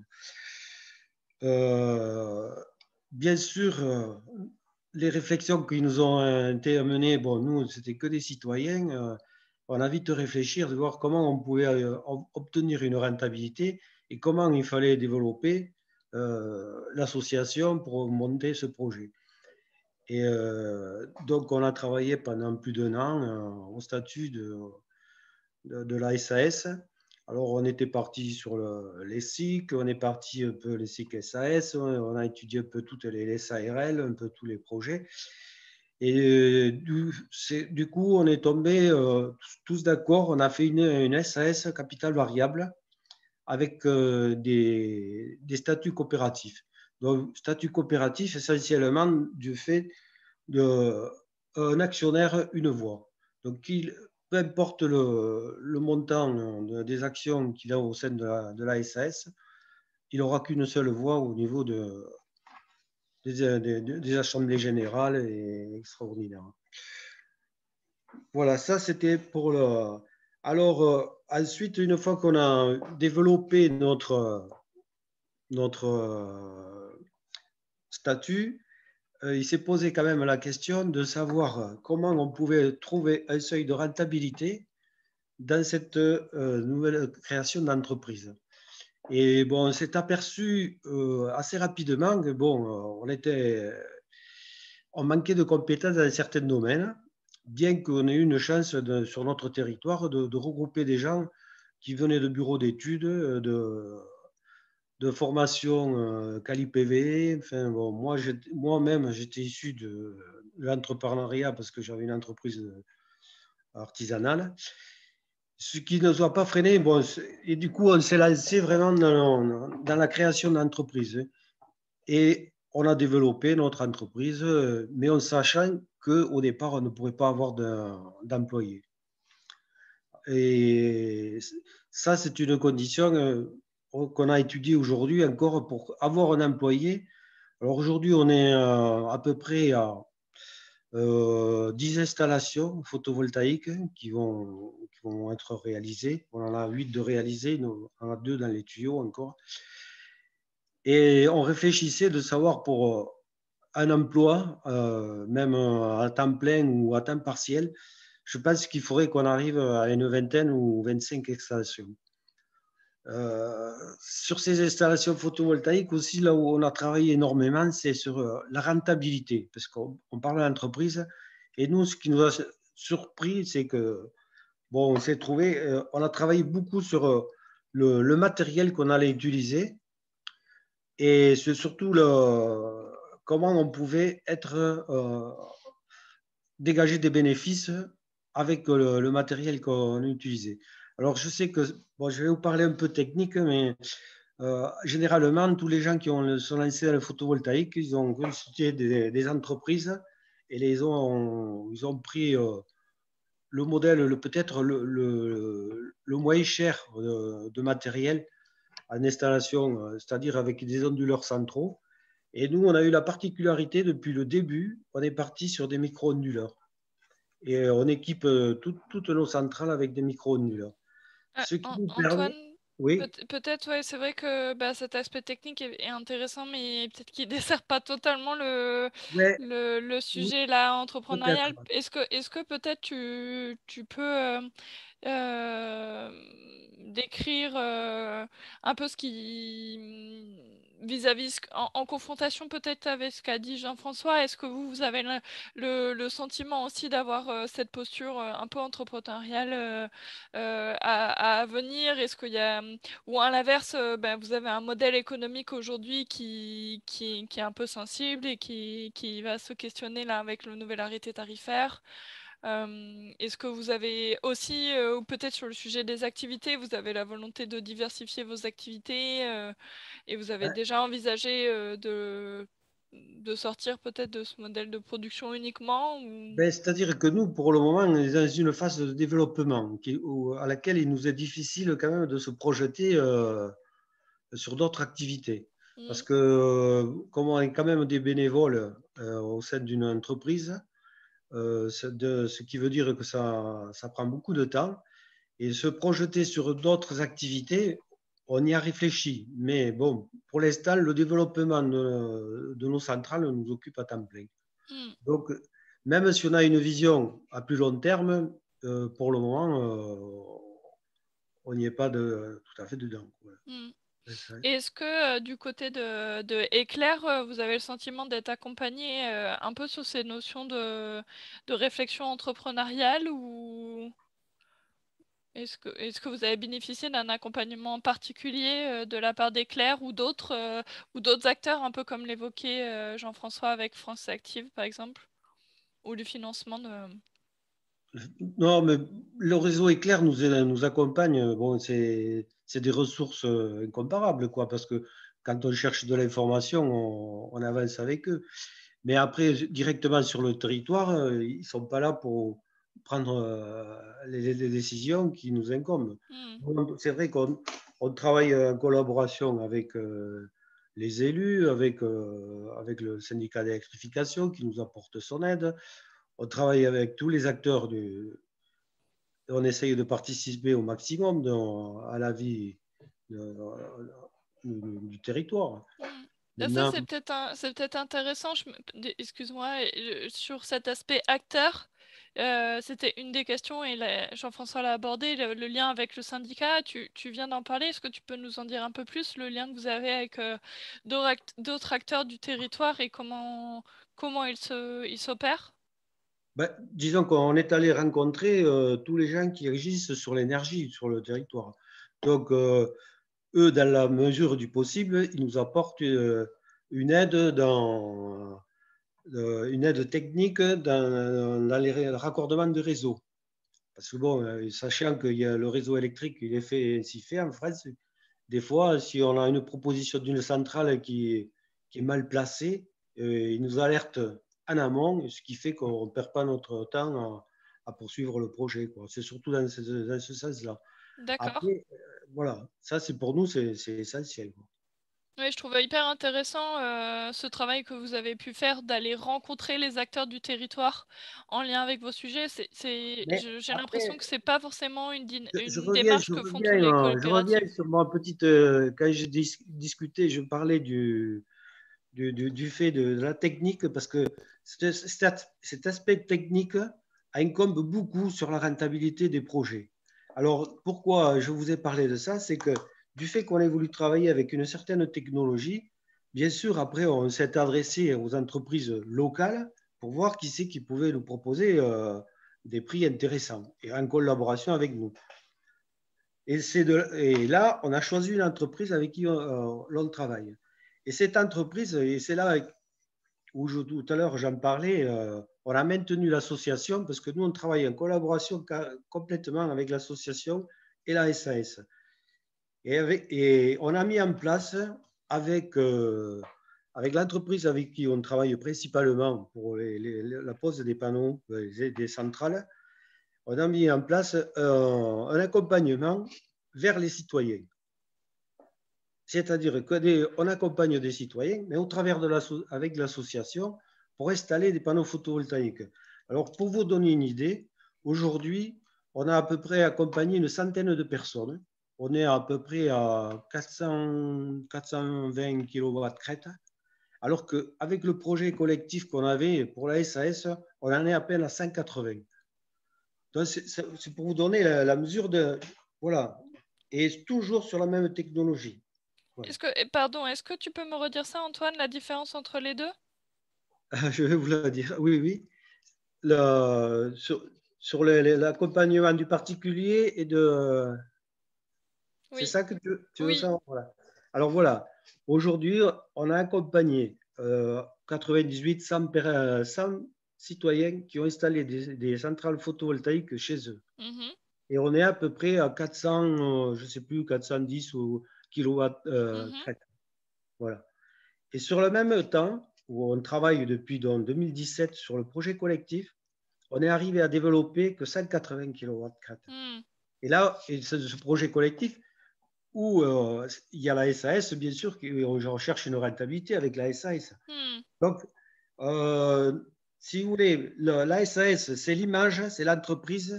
Bien sûr, les réflexions qui nous ont été menées, bon, nous, c'était que des citoyens. On a vite réfléchi de voir comment on pouvait obtenir une rentabilité et comment il fallait développer l'association pour monter ce projet. Et donc, on a travaillé pendant plus d'1 an au statut de la SAS. Alors, on était parti sur les SIC, on est parti un peu les SIC SAS, on a étudié un peu toutes les SARL, un peu tous les projets. Et du coup, on est tombé tous d'accord, on a fait une SAS capital variable avec des statuts coopératifs. Donc, statut coopératif essentiellement du fait d'un actionnaire, une voix. Donc, peu importe le montant des actions qu'il a au sein de la SAS, il n'aura qu'une seule voix au niveau des assemblées générales et extraordinaires. Voilà, ça c'était pour le... Alors, ensuite, une fois qu'on a développé notre statut, il s'est posé quand même la question de savoir comment on pouvait trouver un seuil de rentabilité dans cette nouvelle création d'entreprise. Et bon, on s'est aperçu assez rapidement que bon, on manquait de compétences dans certains domaines, bien qu'on ait eu une chance sur notre territoire de regrouper des gens qui venaient de bureaux d'études, de formation Cali-PV. Enfin, bon, moi-même, j'étais issu de l'entrepreneuriat parce que j'avais une entreprise artisanale. Ce qui ne nous a pas freiné. Bon, et du coup, on s'est lancé vraiment dans la création d'entreprises. Et on a développé notre entreprise, mais en sachant qu'au départ, on ne pourrait pas avoir d'employés. Et ça, c'est une condition qu'on a étudiée aujourd'hui encore pour avoir un employé. Alors aujourd'hui, on est à peu près à 10 installations photovoltaïques qui vont être réalisées. On en a 8 de réalisées, on en a 2 dans les tuyaux encore. Et on réfléchissait de savoir pour un emploi, même à temps plein ou à temps partiel, je pense qu'il faudrait qu'on arrive à une vingtaine ou 25 installations. Sur ces installations photovoltaïques aussi, là où on a travaillé énormément, c'est sur la rentabilité, parce qu'on parle d'entreprise. Et nous, ce qui nous a surpris, c'est que, bon, on s'est trouvé, on a travaillé beaucoup sur le matériel qu'on allait utiliser et c'est surtout comment on pouvait dégager des bénéfices avec le matériel qu'on utilisait. Alors, je sais que, bon, je vais vous parler un peu technique, mais généralement, tous les gens qui sont lancés dans le photovoltaïque, ils ont consulté des entreprises et ils ont pris le modèle, peut-être le moins cher de matériel en installation, c'est-à-dire avec des onduleurs centraux. Et nous, on a eu la particularité, depuis le début, on est parti sur des micro-onduleurs. Et on équipe toutes nos centrales avec des micro-onduleurs. Ce qui nous Antoine, permet... Oui. peut-être, ouais, c'est vrai que cet aspect technique est intéressant, mais peut-être qu'il ne dessert pas totalement Ouais, le oui, sujet là, peut-être. entrepreneurial. Est-ce que peut-être tu peux décrire un peu ce qui, vis-à-vis, en confrontation peut-être avec ce qu'a dit Jean-François, est-ce que vous avez le sentiment aussi d'avoir cette posture un peu entrepreneuriale à venir? Est-ce qu'il y a, ou à l'inverse, vous avez un modèle économique aujourd'hui qui est un peu sensible et qui va se questionner là avec le nouvel arrêté tarifaire? Est-ce que vous avez aussi, ou peut-être sur le sujet des activités, vous avez la volonté de diversifier vos activités et vous avez Ouais. déjà envisagé de sortir peut-être de ce modèle de production uniquement ou... C'est-à-dire que nous, pour le moment, on est dans une phase de développement à laquelle il nous est difficile quand même de se projeter sur d'autres activités. Parce que comme on est quand même des bénévoles au sein d'une entreprise, ce qui veut dire que ça prend beaucoup de temps. Et se projeter sur d'autres activités, on y a réfléchi. Mais bon, pour l'instant, le développement de nos centrales nous occupe à temps plein. Donc, même si on a une vision à plus long terme, pour le moment, on n'y est pas tout à fait dedans. Et est-ce que du côté de Éclair, vous avez le sentiment d'être accompagné un peu sur ces notions de réflexion entrepreneuriale ou est-ce que vous avez bénéficié d'un accompagnement particulier de la part d'Éclair ou d'autres acteurs, un peu comme l'évoquait Jean-François avec France Active, par exemple, ou du financement de... Non, mais le réseau Éclair nous accompagne. Bon, c'est des ressources incomparables, quoi, parce que quand on cherche de l'information, on avance avec eux. Mais après, directement sur le territoire, ils ne sont pas là pour prendre les décisions qui nous incombent. C'est vrai qu'on travaille en collaboration avec les élus, avec le syndicat d'électrification qui nous apporte son aide. On travaille avec tous les acteurs on essaye de participer au maximum à la vie du territoire. Ça, c'est peut-être intéressant, excuse-moi, sur cet aspect acteur, c'était une des questions et Jean-François l'a abordé, le lien avec le syndicat, tu viens d'en parler, est-ce que tu peux nous en dire un peu plus, le lien que vous avez avec d'autres acteurs du territoire et comment ils s'opèrent? Disons qu'on est allé rencontrer tous les gens qui agissent sur l'énergie sur le territoire. Donc, eux, dans la mesure du possible, ils nous apportent une aide technique dans les raccordements de réseau. Parce que bon, sachant que le réseau électrique, il est ainsi fait en France, des fois, si on a une proposition d'une centrale qui est mal placée, ils nous alertent en amont, ce qui fait qu'on ne perd pas notre temps à poursuivre le projet. C'est surtout dans ce sens-là. D'accord. Après, voilà, ça c'est pour nous, c'est essentiel. Oui, je trouve hyper intéressant ce travail que vous avez pu faire d'aller rencontrer les acteurs du territoire en lien avec vos sujets. J'ai l'impression que c'est pas forcément une démarche que font tous les je reviens coopératifs. sur ma petite. Quand j'ai discuté, je parlais du fait de la technique, parce que cet aspect technique incombe beaucoup sur la rentabilité des projets. Alors, pourquoi je vous ai parlé de ça? C'est que du fait qu'on ait voulu travailler avec une certaine technologie, bien sûr, après, on s'est adressé aux entreprises locales pour voir qui c'est qui pouvait nous proposer des prix intéressants et en collaboration avec nous. Et là, on a choisi une entreprise avec qui l'on travaille. Et cette entreprise, et c'est là où tout à l'heure j'en parlais, on a maintenu l'association parce que nous, on travaille en collaboration complètement avec l'association et la SAS. Et on a mis en place avec l'entreprise avec qui on travaille principalement pour la pose des panneaux, des centrales, on a mis en place un accompagnement vers les citoyens. C'est-à-dire qu'on accompagne des citoyens, mais au travers avec l'association, pour installer des panneaux photovoltaïques. Alors, pour vous donner une idée, aujourd'hui, on a à peu près accompagné une centaine de personnes. On est à peu près à 420 kW crête, alors qu'avec le projet collectif qu'on avait pour la SAS, on en est à peine à 180. Donc, c'est pour vous donner la mesure de... Voilà. Et toujours sur la même technologie. Voilà. Est-ce que tu peux me redire ça, Antoine, la différence entre les deux? Je vais vous le dire. Oui, oui. Sur l'accompagnement du particulier et de... Oui. C'est ça que tu veux savoir? Voilà. Alors voilà, aujourd'hui, on a accompagné 100 citoyens qui ont installé des centrales photovoltaïques chez eux. Et on est à peu près à 400, je ne sais plus, 410 ou kilowatts crête. Voilà. Et sur le même temps, où on travaille depuis 2017 sur le projet collectif, on est arrivé à développer que 180 kW crête. Et là, ce projet collectif, où il y a la SAS, bien sûr, qui recherche une rentabilité avec la SAS. Donc, si vous voulez, la SAS, c'est l'image, c'est l'entreprise,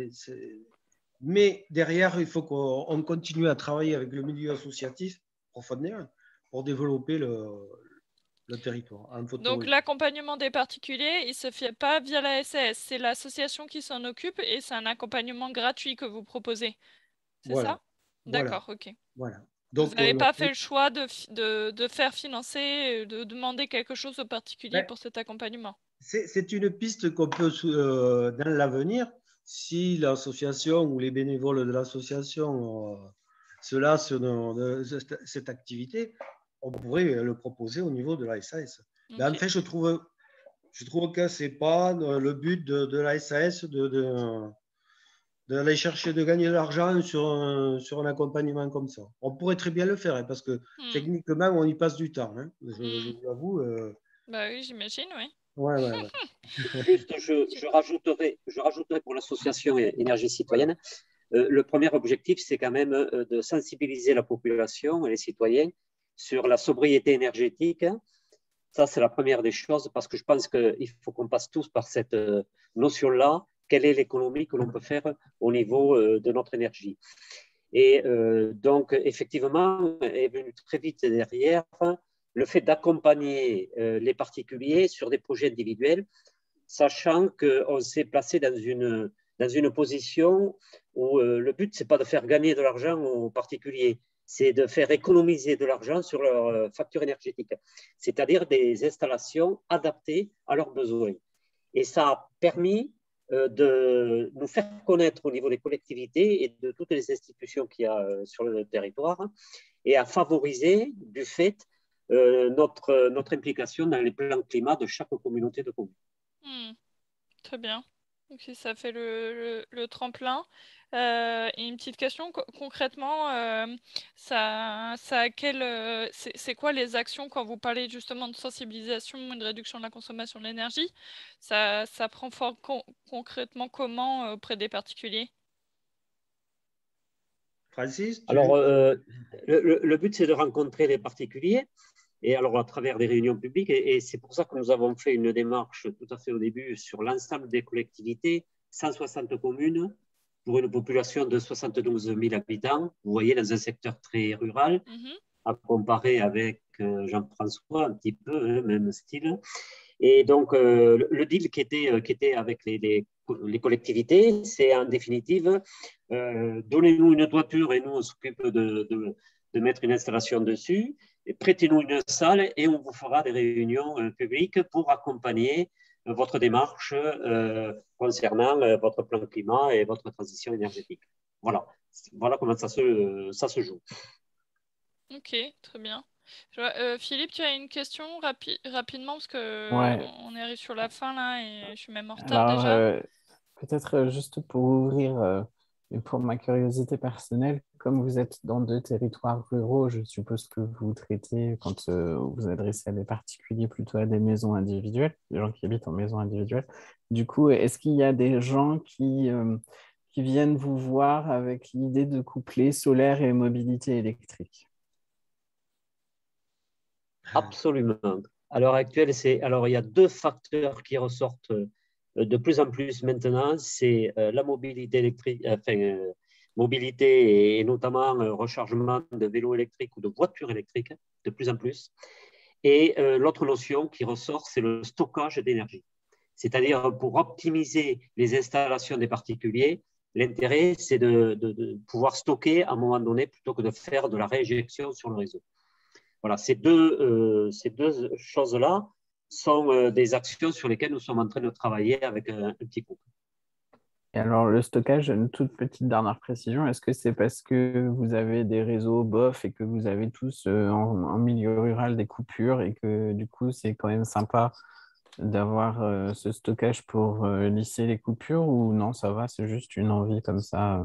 mais derrière, il faut qu'on continue à travailler avec le milieu associatif profondément pour développer le territoire. Donc l'accompagnement des particuliers, il ne se fait pas via la SAS, c'est l'association qui s'en occupe et c'est un accompagnement gratuit que vous proposez. C'est ça? D'accord, ok. Voilà. Donc, vous n'avez pas fait le choix de faire financer, de demander quelque chose aux particuliers pour cet accompagnement? C'est une piste qu'on peut, dans l'avenir, si l'association ou les bénévoles de l'association se lassent de cette activité, on pourrait le proposer au niveau de la SAS. Okay. En fait, je trouve que ce n'est pas le but de la SAS d'aller chercher de gagner de l'argent sur un accompagnement comme ça. On pourrait très bien le faire, hein, parce que techniquement, on y passe du temps. Hein. Je vous avoue. Bah oui, j'imagine, oui. Ouais. Juste, je rajouterai pour l'association Énergie Citoyenne, le premier objectif, c'est quand même de sensibiliser la population et les citoyens sur la sobriété énergétique. Ça, c'est la première des choses, parce que je pense qu'il faut qu'on passe tous par cette notion-là. Quelle est l'économie que l'on peut faire au niveau de notre énergie? Et donc, effectivement, est venu très vite derrière le fait d'accompagner les particuliers sur des projets individuels, sachant qu'on s'est placé dans une position où le but, ce n'est pas de faire gagner de l'argent aux particuliers, c'est de faire économiser de l'argent sur leur facture énergétique, c'est-à-dire des installations adaptées à leurs besoins. Et ça a permis de nous faire connaître au niveau des collectivités et de toutes les institutions qu'il y a sur le territoire, et à favoriser du fait notre implication dans les plans climat de chaque communauté de communes. Très bien. Donc, ça fait le tremplin. Et une petite question, concrètement, c'est quoi les actions quand vous parlez justement de sensibilisation et de réduction de la consommation de l'énergie? Ça prend forme concrètement comment auprès des particuliers? Francis? Alors, le but, c'est de rencontrer les particuliers, et alors à travers des réunions publiques, et c'est pour ça que nous avons fait une démarche tout à fait au début sur l'ensemble des collectivités, 160 communes, pour une population de 72 000 habitants, vous voyez, dans un secteur très rural, à comparer avec Jean-François, un petit peu, hein, même style. Et donc, le deal qui était avec les collectivités, c'est en définitive, donnez-nous une toiture et nous, on s'occupe de mettre une installation dessus, prêtez-nous une salle et on vous fera des réunions publiques pour accompagner votre démarche concernant votre plan climat et votre transition énergétique. Voilà comment ça se joue. Ok, très bien. Philippe, tu as une question rapidement parce que on arrive sur la fin là et je suis même en retard déjà. Peut-être juste pour ouvrir, et pour ma curiosité personnelle, comme vous êtes dans 2 territoires ruraux, je suppose que vous traitez, quand vous adressez à des particuliers, plutôt à des maisons individuelles, des gens qui habitent en maison individuelle. Du coup, est-ce qu'il y a des gens qui viennent vous voir avec l'idée de coupler solaire et mobilité électrique? Absolument. À l'heure actuelle, il y a 2 facteurs qui ressortent de plus en plus maintenant, c'est la mobilité électrique, mobilité et notamment rechargement de vélos électriques ou de voitures électriques, de plus en plus. Et l'autre notion qui ressort, c'est le stockage d'énergie. C'est-à-dire, pour optimiser les installations des particuliers, l'intérêt, c'est de pouvoir stocker à un moment donné plutôt que de faire de la réinjection sur le réseau. Voilà, ces deux choses-là sont des actions sur lesquelles nous sommes en train de travailler avec un petit groupe. Et alors, le stockage, une toute petite dernière précision, est-ce que c'est parce que vous avez des réseaux bof et que vous avez tous en milieu rural des coupures et que du coup, c'est quand même sympa d'avoir ce stockage pour lisser les coupures, ou non, ça va, c'est juste une envie comme ça?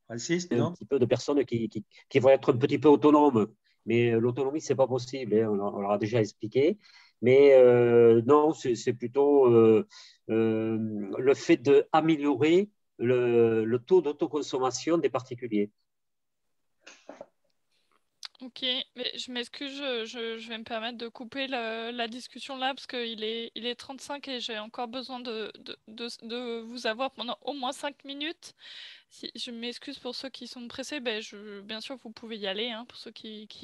Francis, un non? petit peu de personnes qui vont être un petit peu autonomes. Mais l'autonomie, ce n'est pas possible, hein, on leur a déjà expliqué. Mais non, c'est plutôt le fait d'améliorer le taux d'autoconsommation des particuliers. Ok, mais je m'excuse, je vais me permettre de couper la discussion là parce qu'il il est 35 et j'ai encore besoin de vous avoir pendant au moins 5 minutes. Si, je m'excuse pour ceux qui sont pressés, ben bien sûr vous pouvez y aller, hein, pour ceux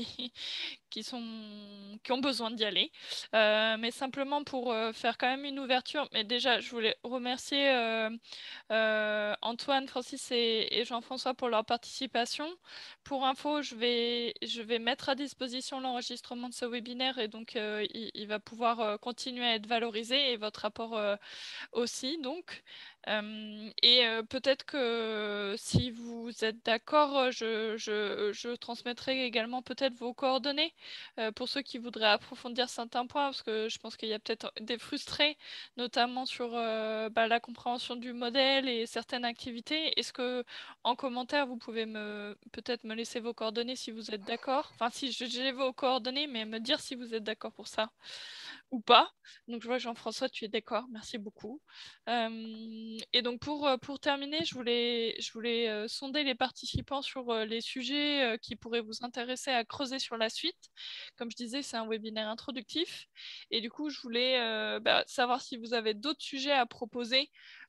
qui ont besoin d'y aller. Mais simplement pour faire quand même une ouverture, mais déjà je voulais remercier Antoine, Francis et Jean-François pour leur participation. Pour info, je vais mettre à disposition l'enregistrement de ce webinaire et donc il va pouvoir continuer à être valorisé et votre rapport aussi. Donc, peut-être que si vous êtes d'accord, je transmettrai également peut-être vos coordonnées pour ceux qui voudraient approfondir certains points, parce que je pense qu'il y a peut-être des frustrés, notamment sur la compréhension du modèle et certaines activités. Est-ce que en commentaire, vous pouvez peut-être me laisser vos coordonnées si vous êtes d'accord? Enfin, si j'ai vos coordonnées, mais me dire si vous êtes d'accord pour ça ou pas. Donc je vois Jean-François, tu es d'accord, merci beaucoup. Et donc pour terminer, je voulais sonder les participants sur les sujets qui pourraient vous intéresser à creuser sur la suite. Comme je disais, c'est un webinaire introductif. Et du coup, je voulais savoir si vous avez d'autres sujets à proposer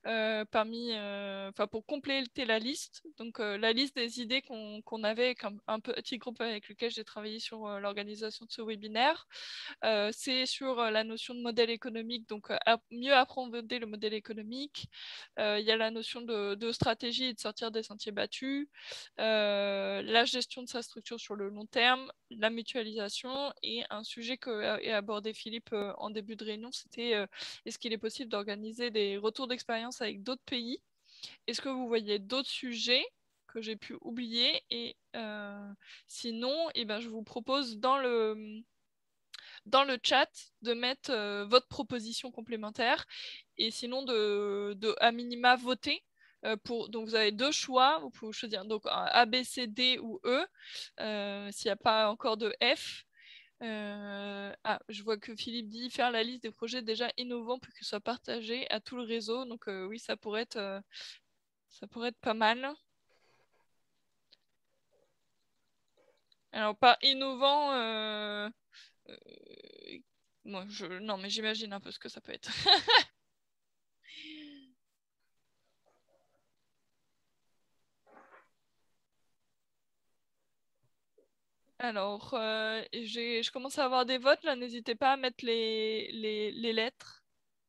pour compléter la liste. Donc la liste des idées qu'on avait comme un petit groupe avec lequel j'ai travaillé sur l'organisation de ce webinaire. C'est sur la notion de modèle économique, donc mieux approfondir le modèle économique. Il y a la notion de stratégie et de sortir des sentiers battus, la gestion de sa structure sur le long terme, la mutualisation et un sujet qu'a abordé Philippe en début de réunion, c'était est-ce qu'il est possible d'organiser des retours d'expérience avec d'autres pays? Est-ce que vous voyez d'autres sujets que j'ai pu oublier? Et sinon, je vous propose dans le chat de mettre votre proposition complémentaire et sinon de à minima voter. Donc vous avez deux choix, vous pouvez choisir donc A, B, C, D ou E, s'il n'y a pas encore de F. Je vois que Philippe dit faire la liste des projets déjà innovants pour qu'ils soient partagés à tout le réseau. Donc oui, ça pourrait être pas mal. Alors pas innovant, non mais j'imagine un peu ce que ça peut être. Alors, je commence à avoir des votes là, n'hésitez pas à mettre les lettres.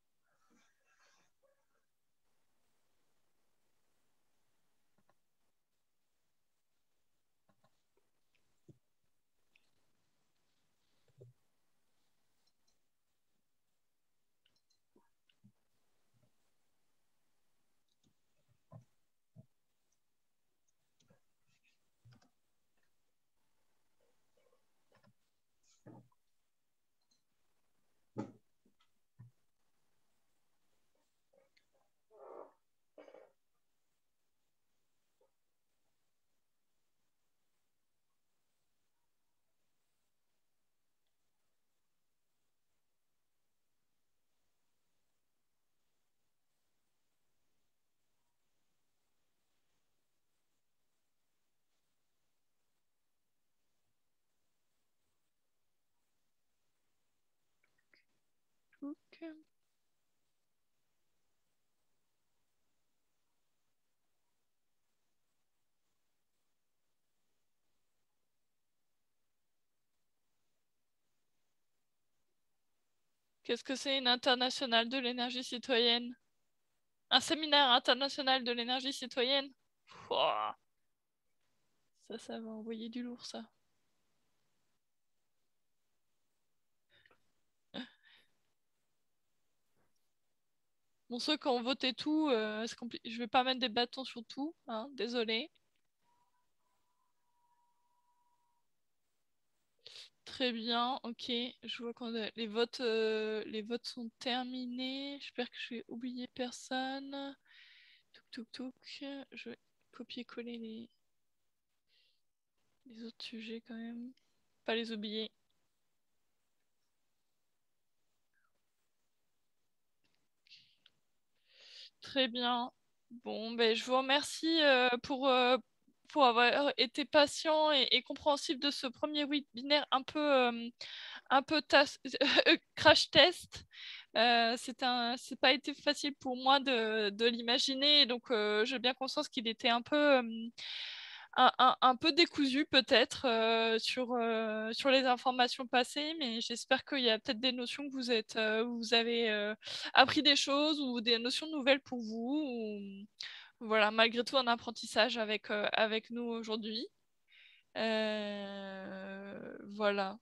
Ok. Qu'est-ce que c'est une internationale de l'énergie citoyenne? Un séminaire international de l'énergie citoyenne? Pouah. Ça va envoyer du lourd, ça. Bon, ceux qui ont voté tout, je vais pas mettre des bâtons sur tout, hein, désolé. Très bien, ok. Je vois que les votes sont terminés. J'espère que je vais oublier personne. Touk touk touk. copier-coller les autres sujets quand même. Pas les oublier. Très bien. Bon, ben, je vous remercie pour avoir été patient et compréhensif de ce premier webinaire un peu crash test. C'est pas été facile pour moi de l'imaginer, donc j'ai bien conscience qu'il était un peu décousu peut-être sur les informations passées, mais j'espère qu'il y a peut-être des notions que vous avez appris des choses ou des notions nouvelles pour vous. Voilà, malgré tout un apprentissage avec nous aujourd'hui. Voilà.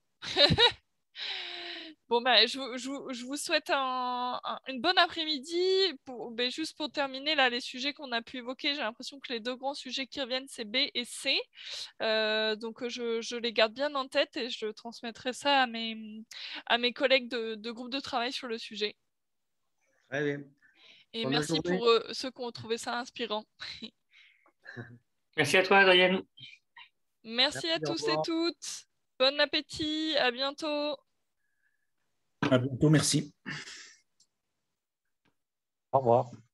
Bon, bah, je vous souhaite une bonne après-midi. Juste pour terminer, là, les sujets qu'on a pu évoquer, j'ai l'impression que les deux grands sujets qui reviennent, c'est B et C. Donc, je les garde bien en tête et je transmettrai ça à mes collègues de groupe de travail sur le sujet. Très bien. Et Bonne merci journée. pour ceux qui ont trouvé ça inspirant. Merci à toi, Adrienne. Merci à Au tous et revoir. toutes. Bon appétit. À bientôt. À bientôt, merci. Au revoir.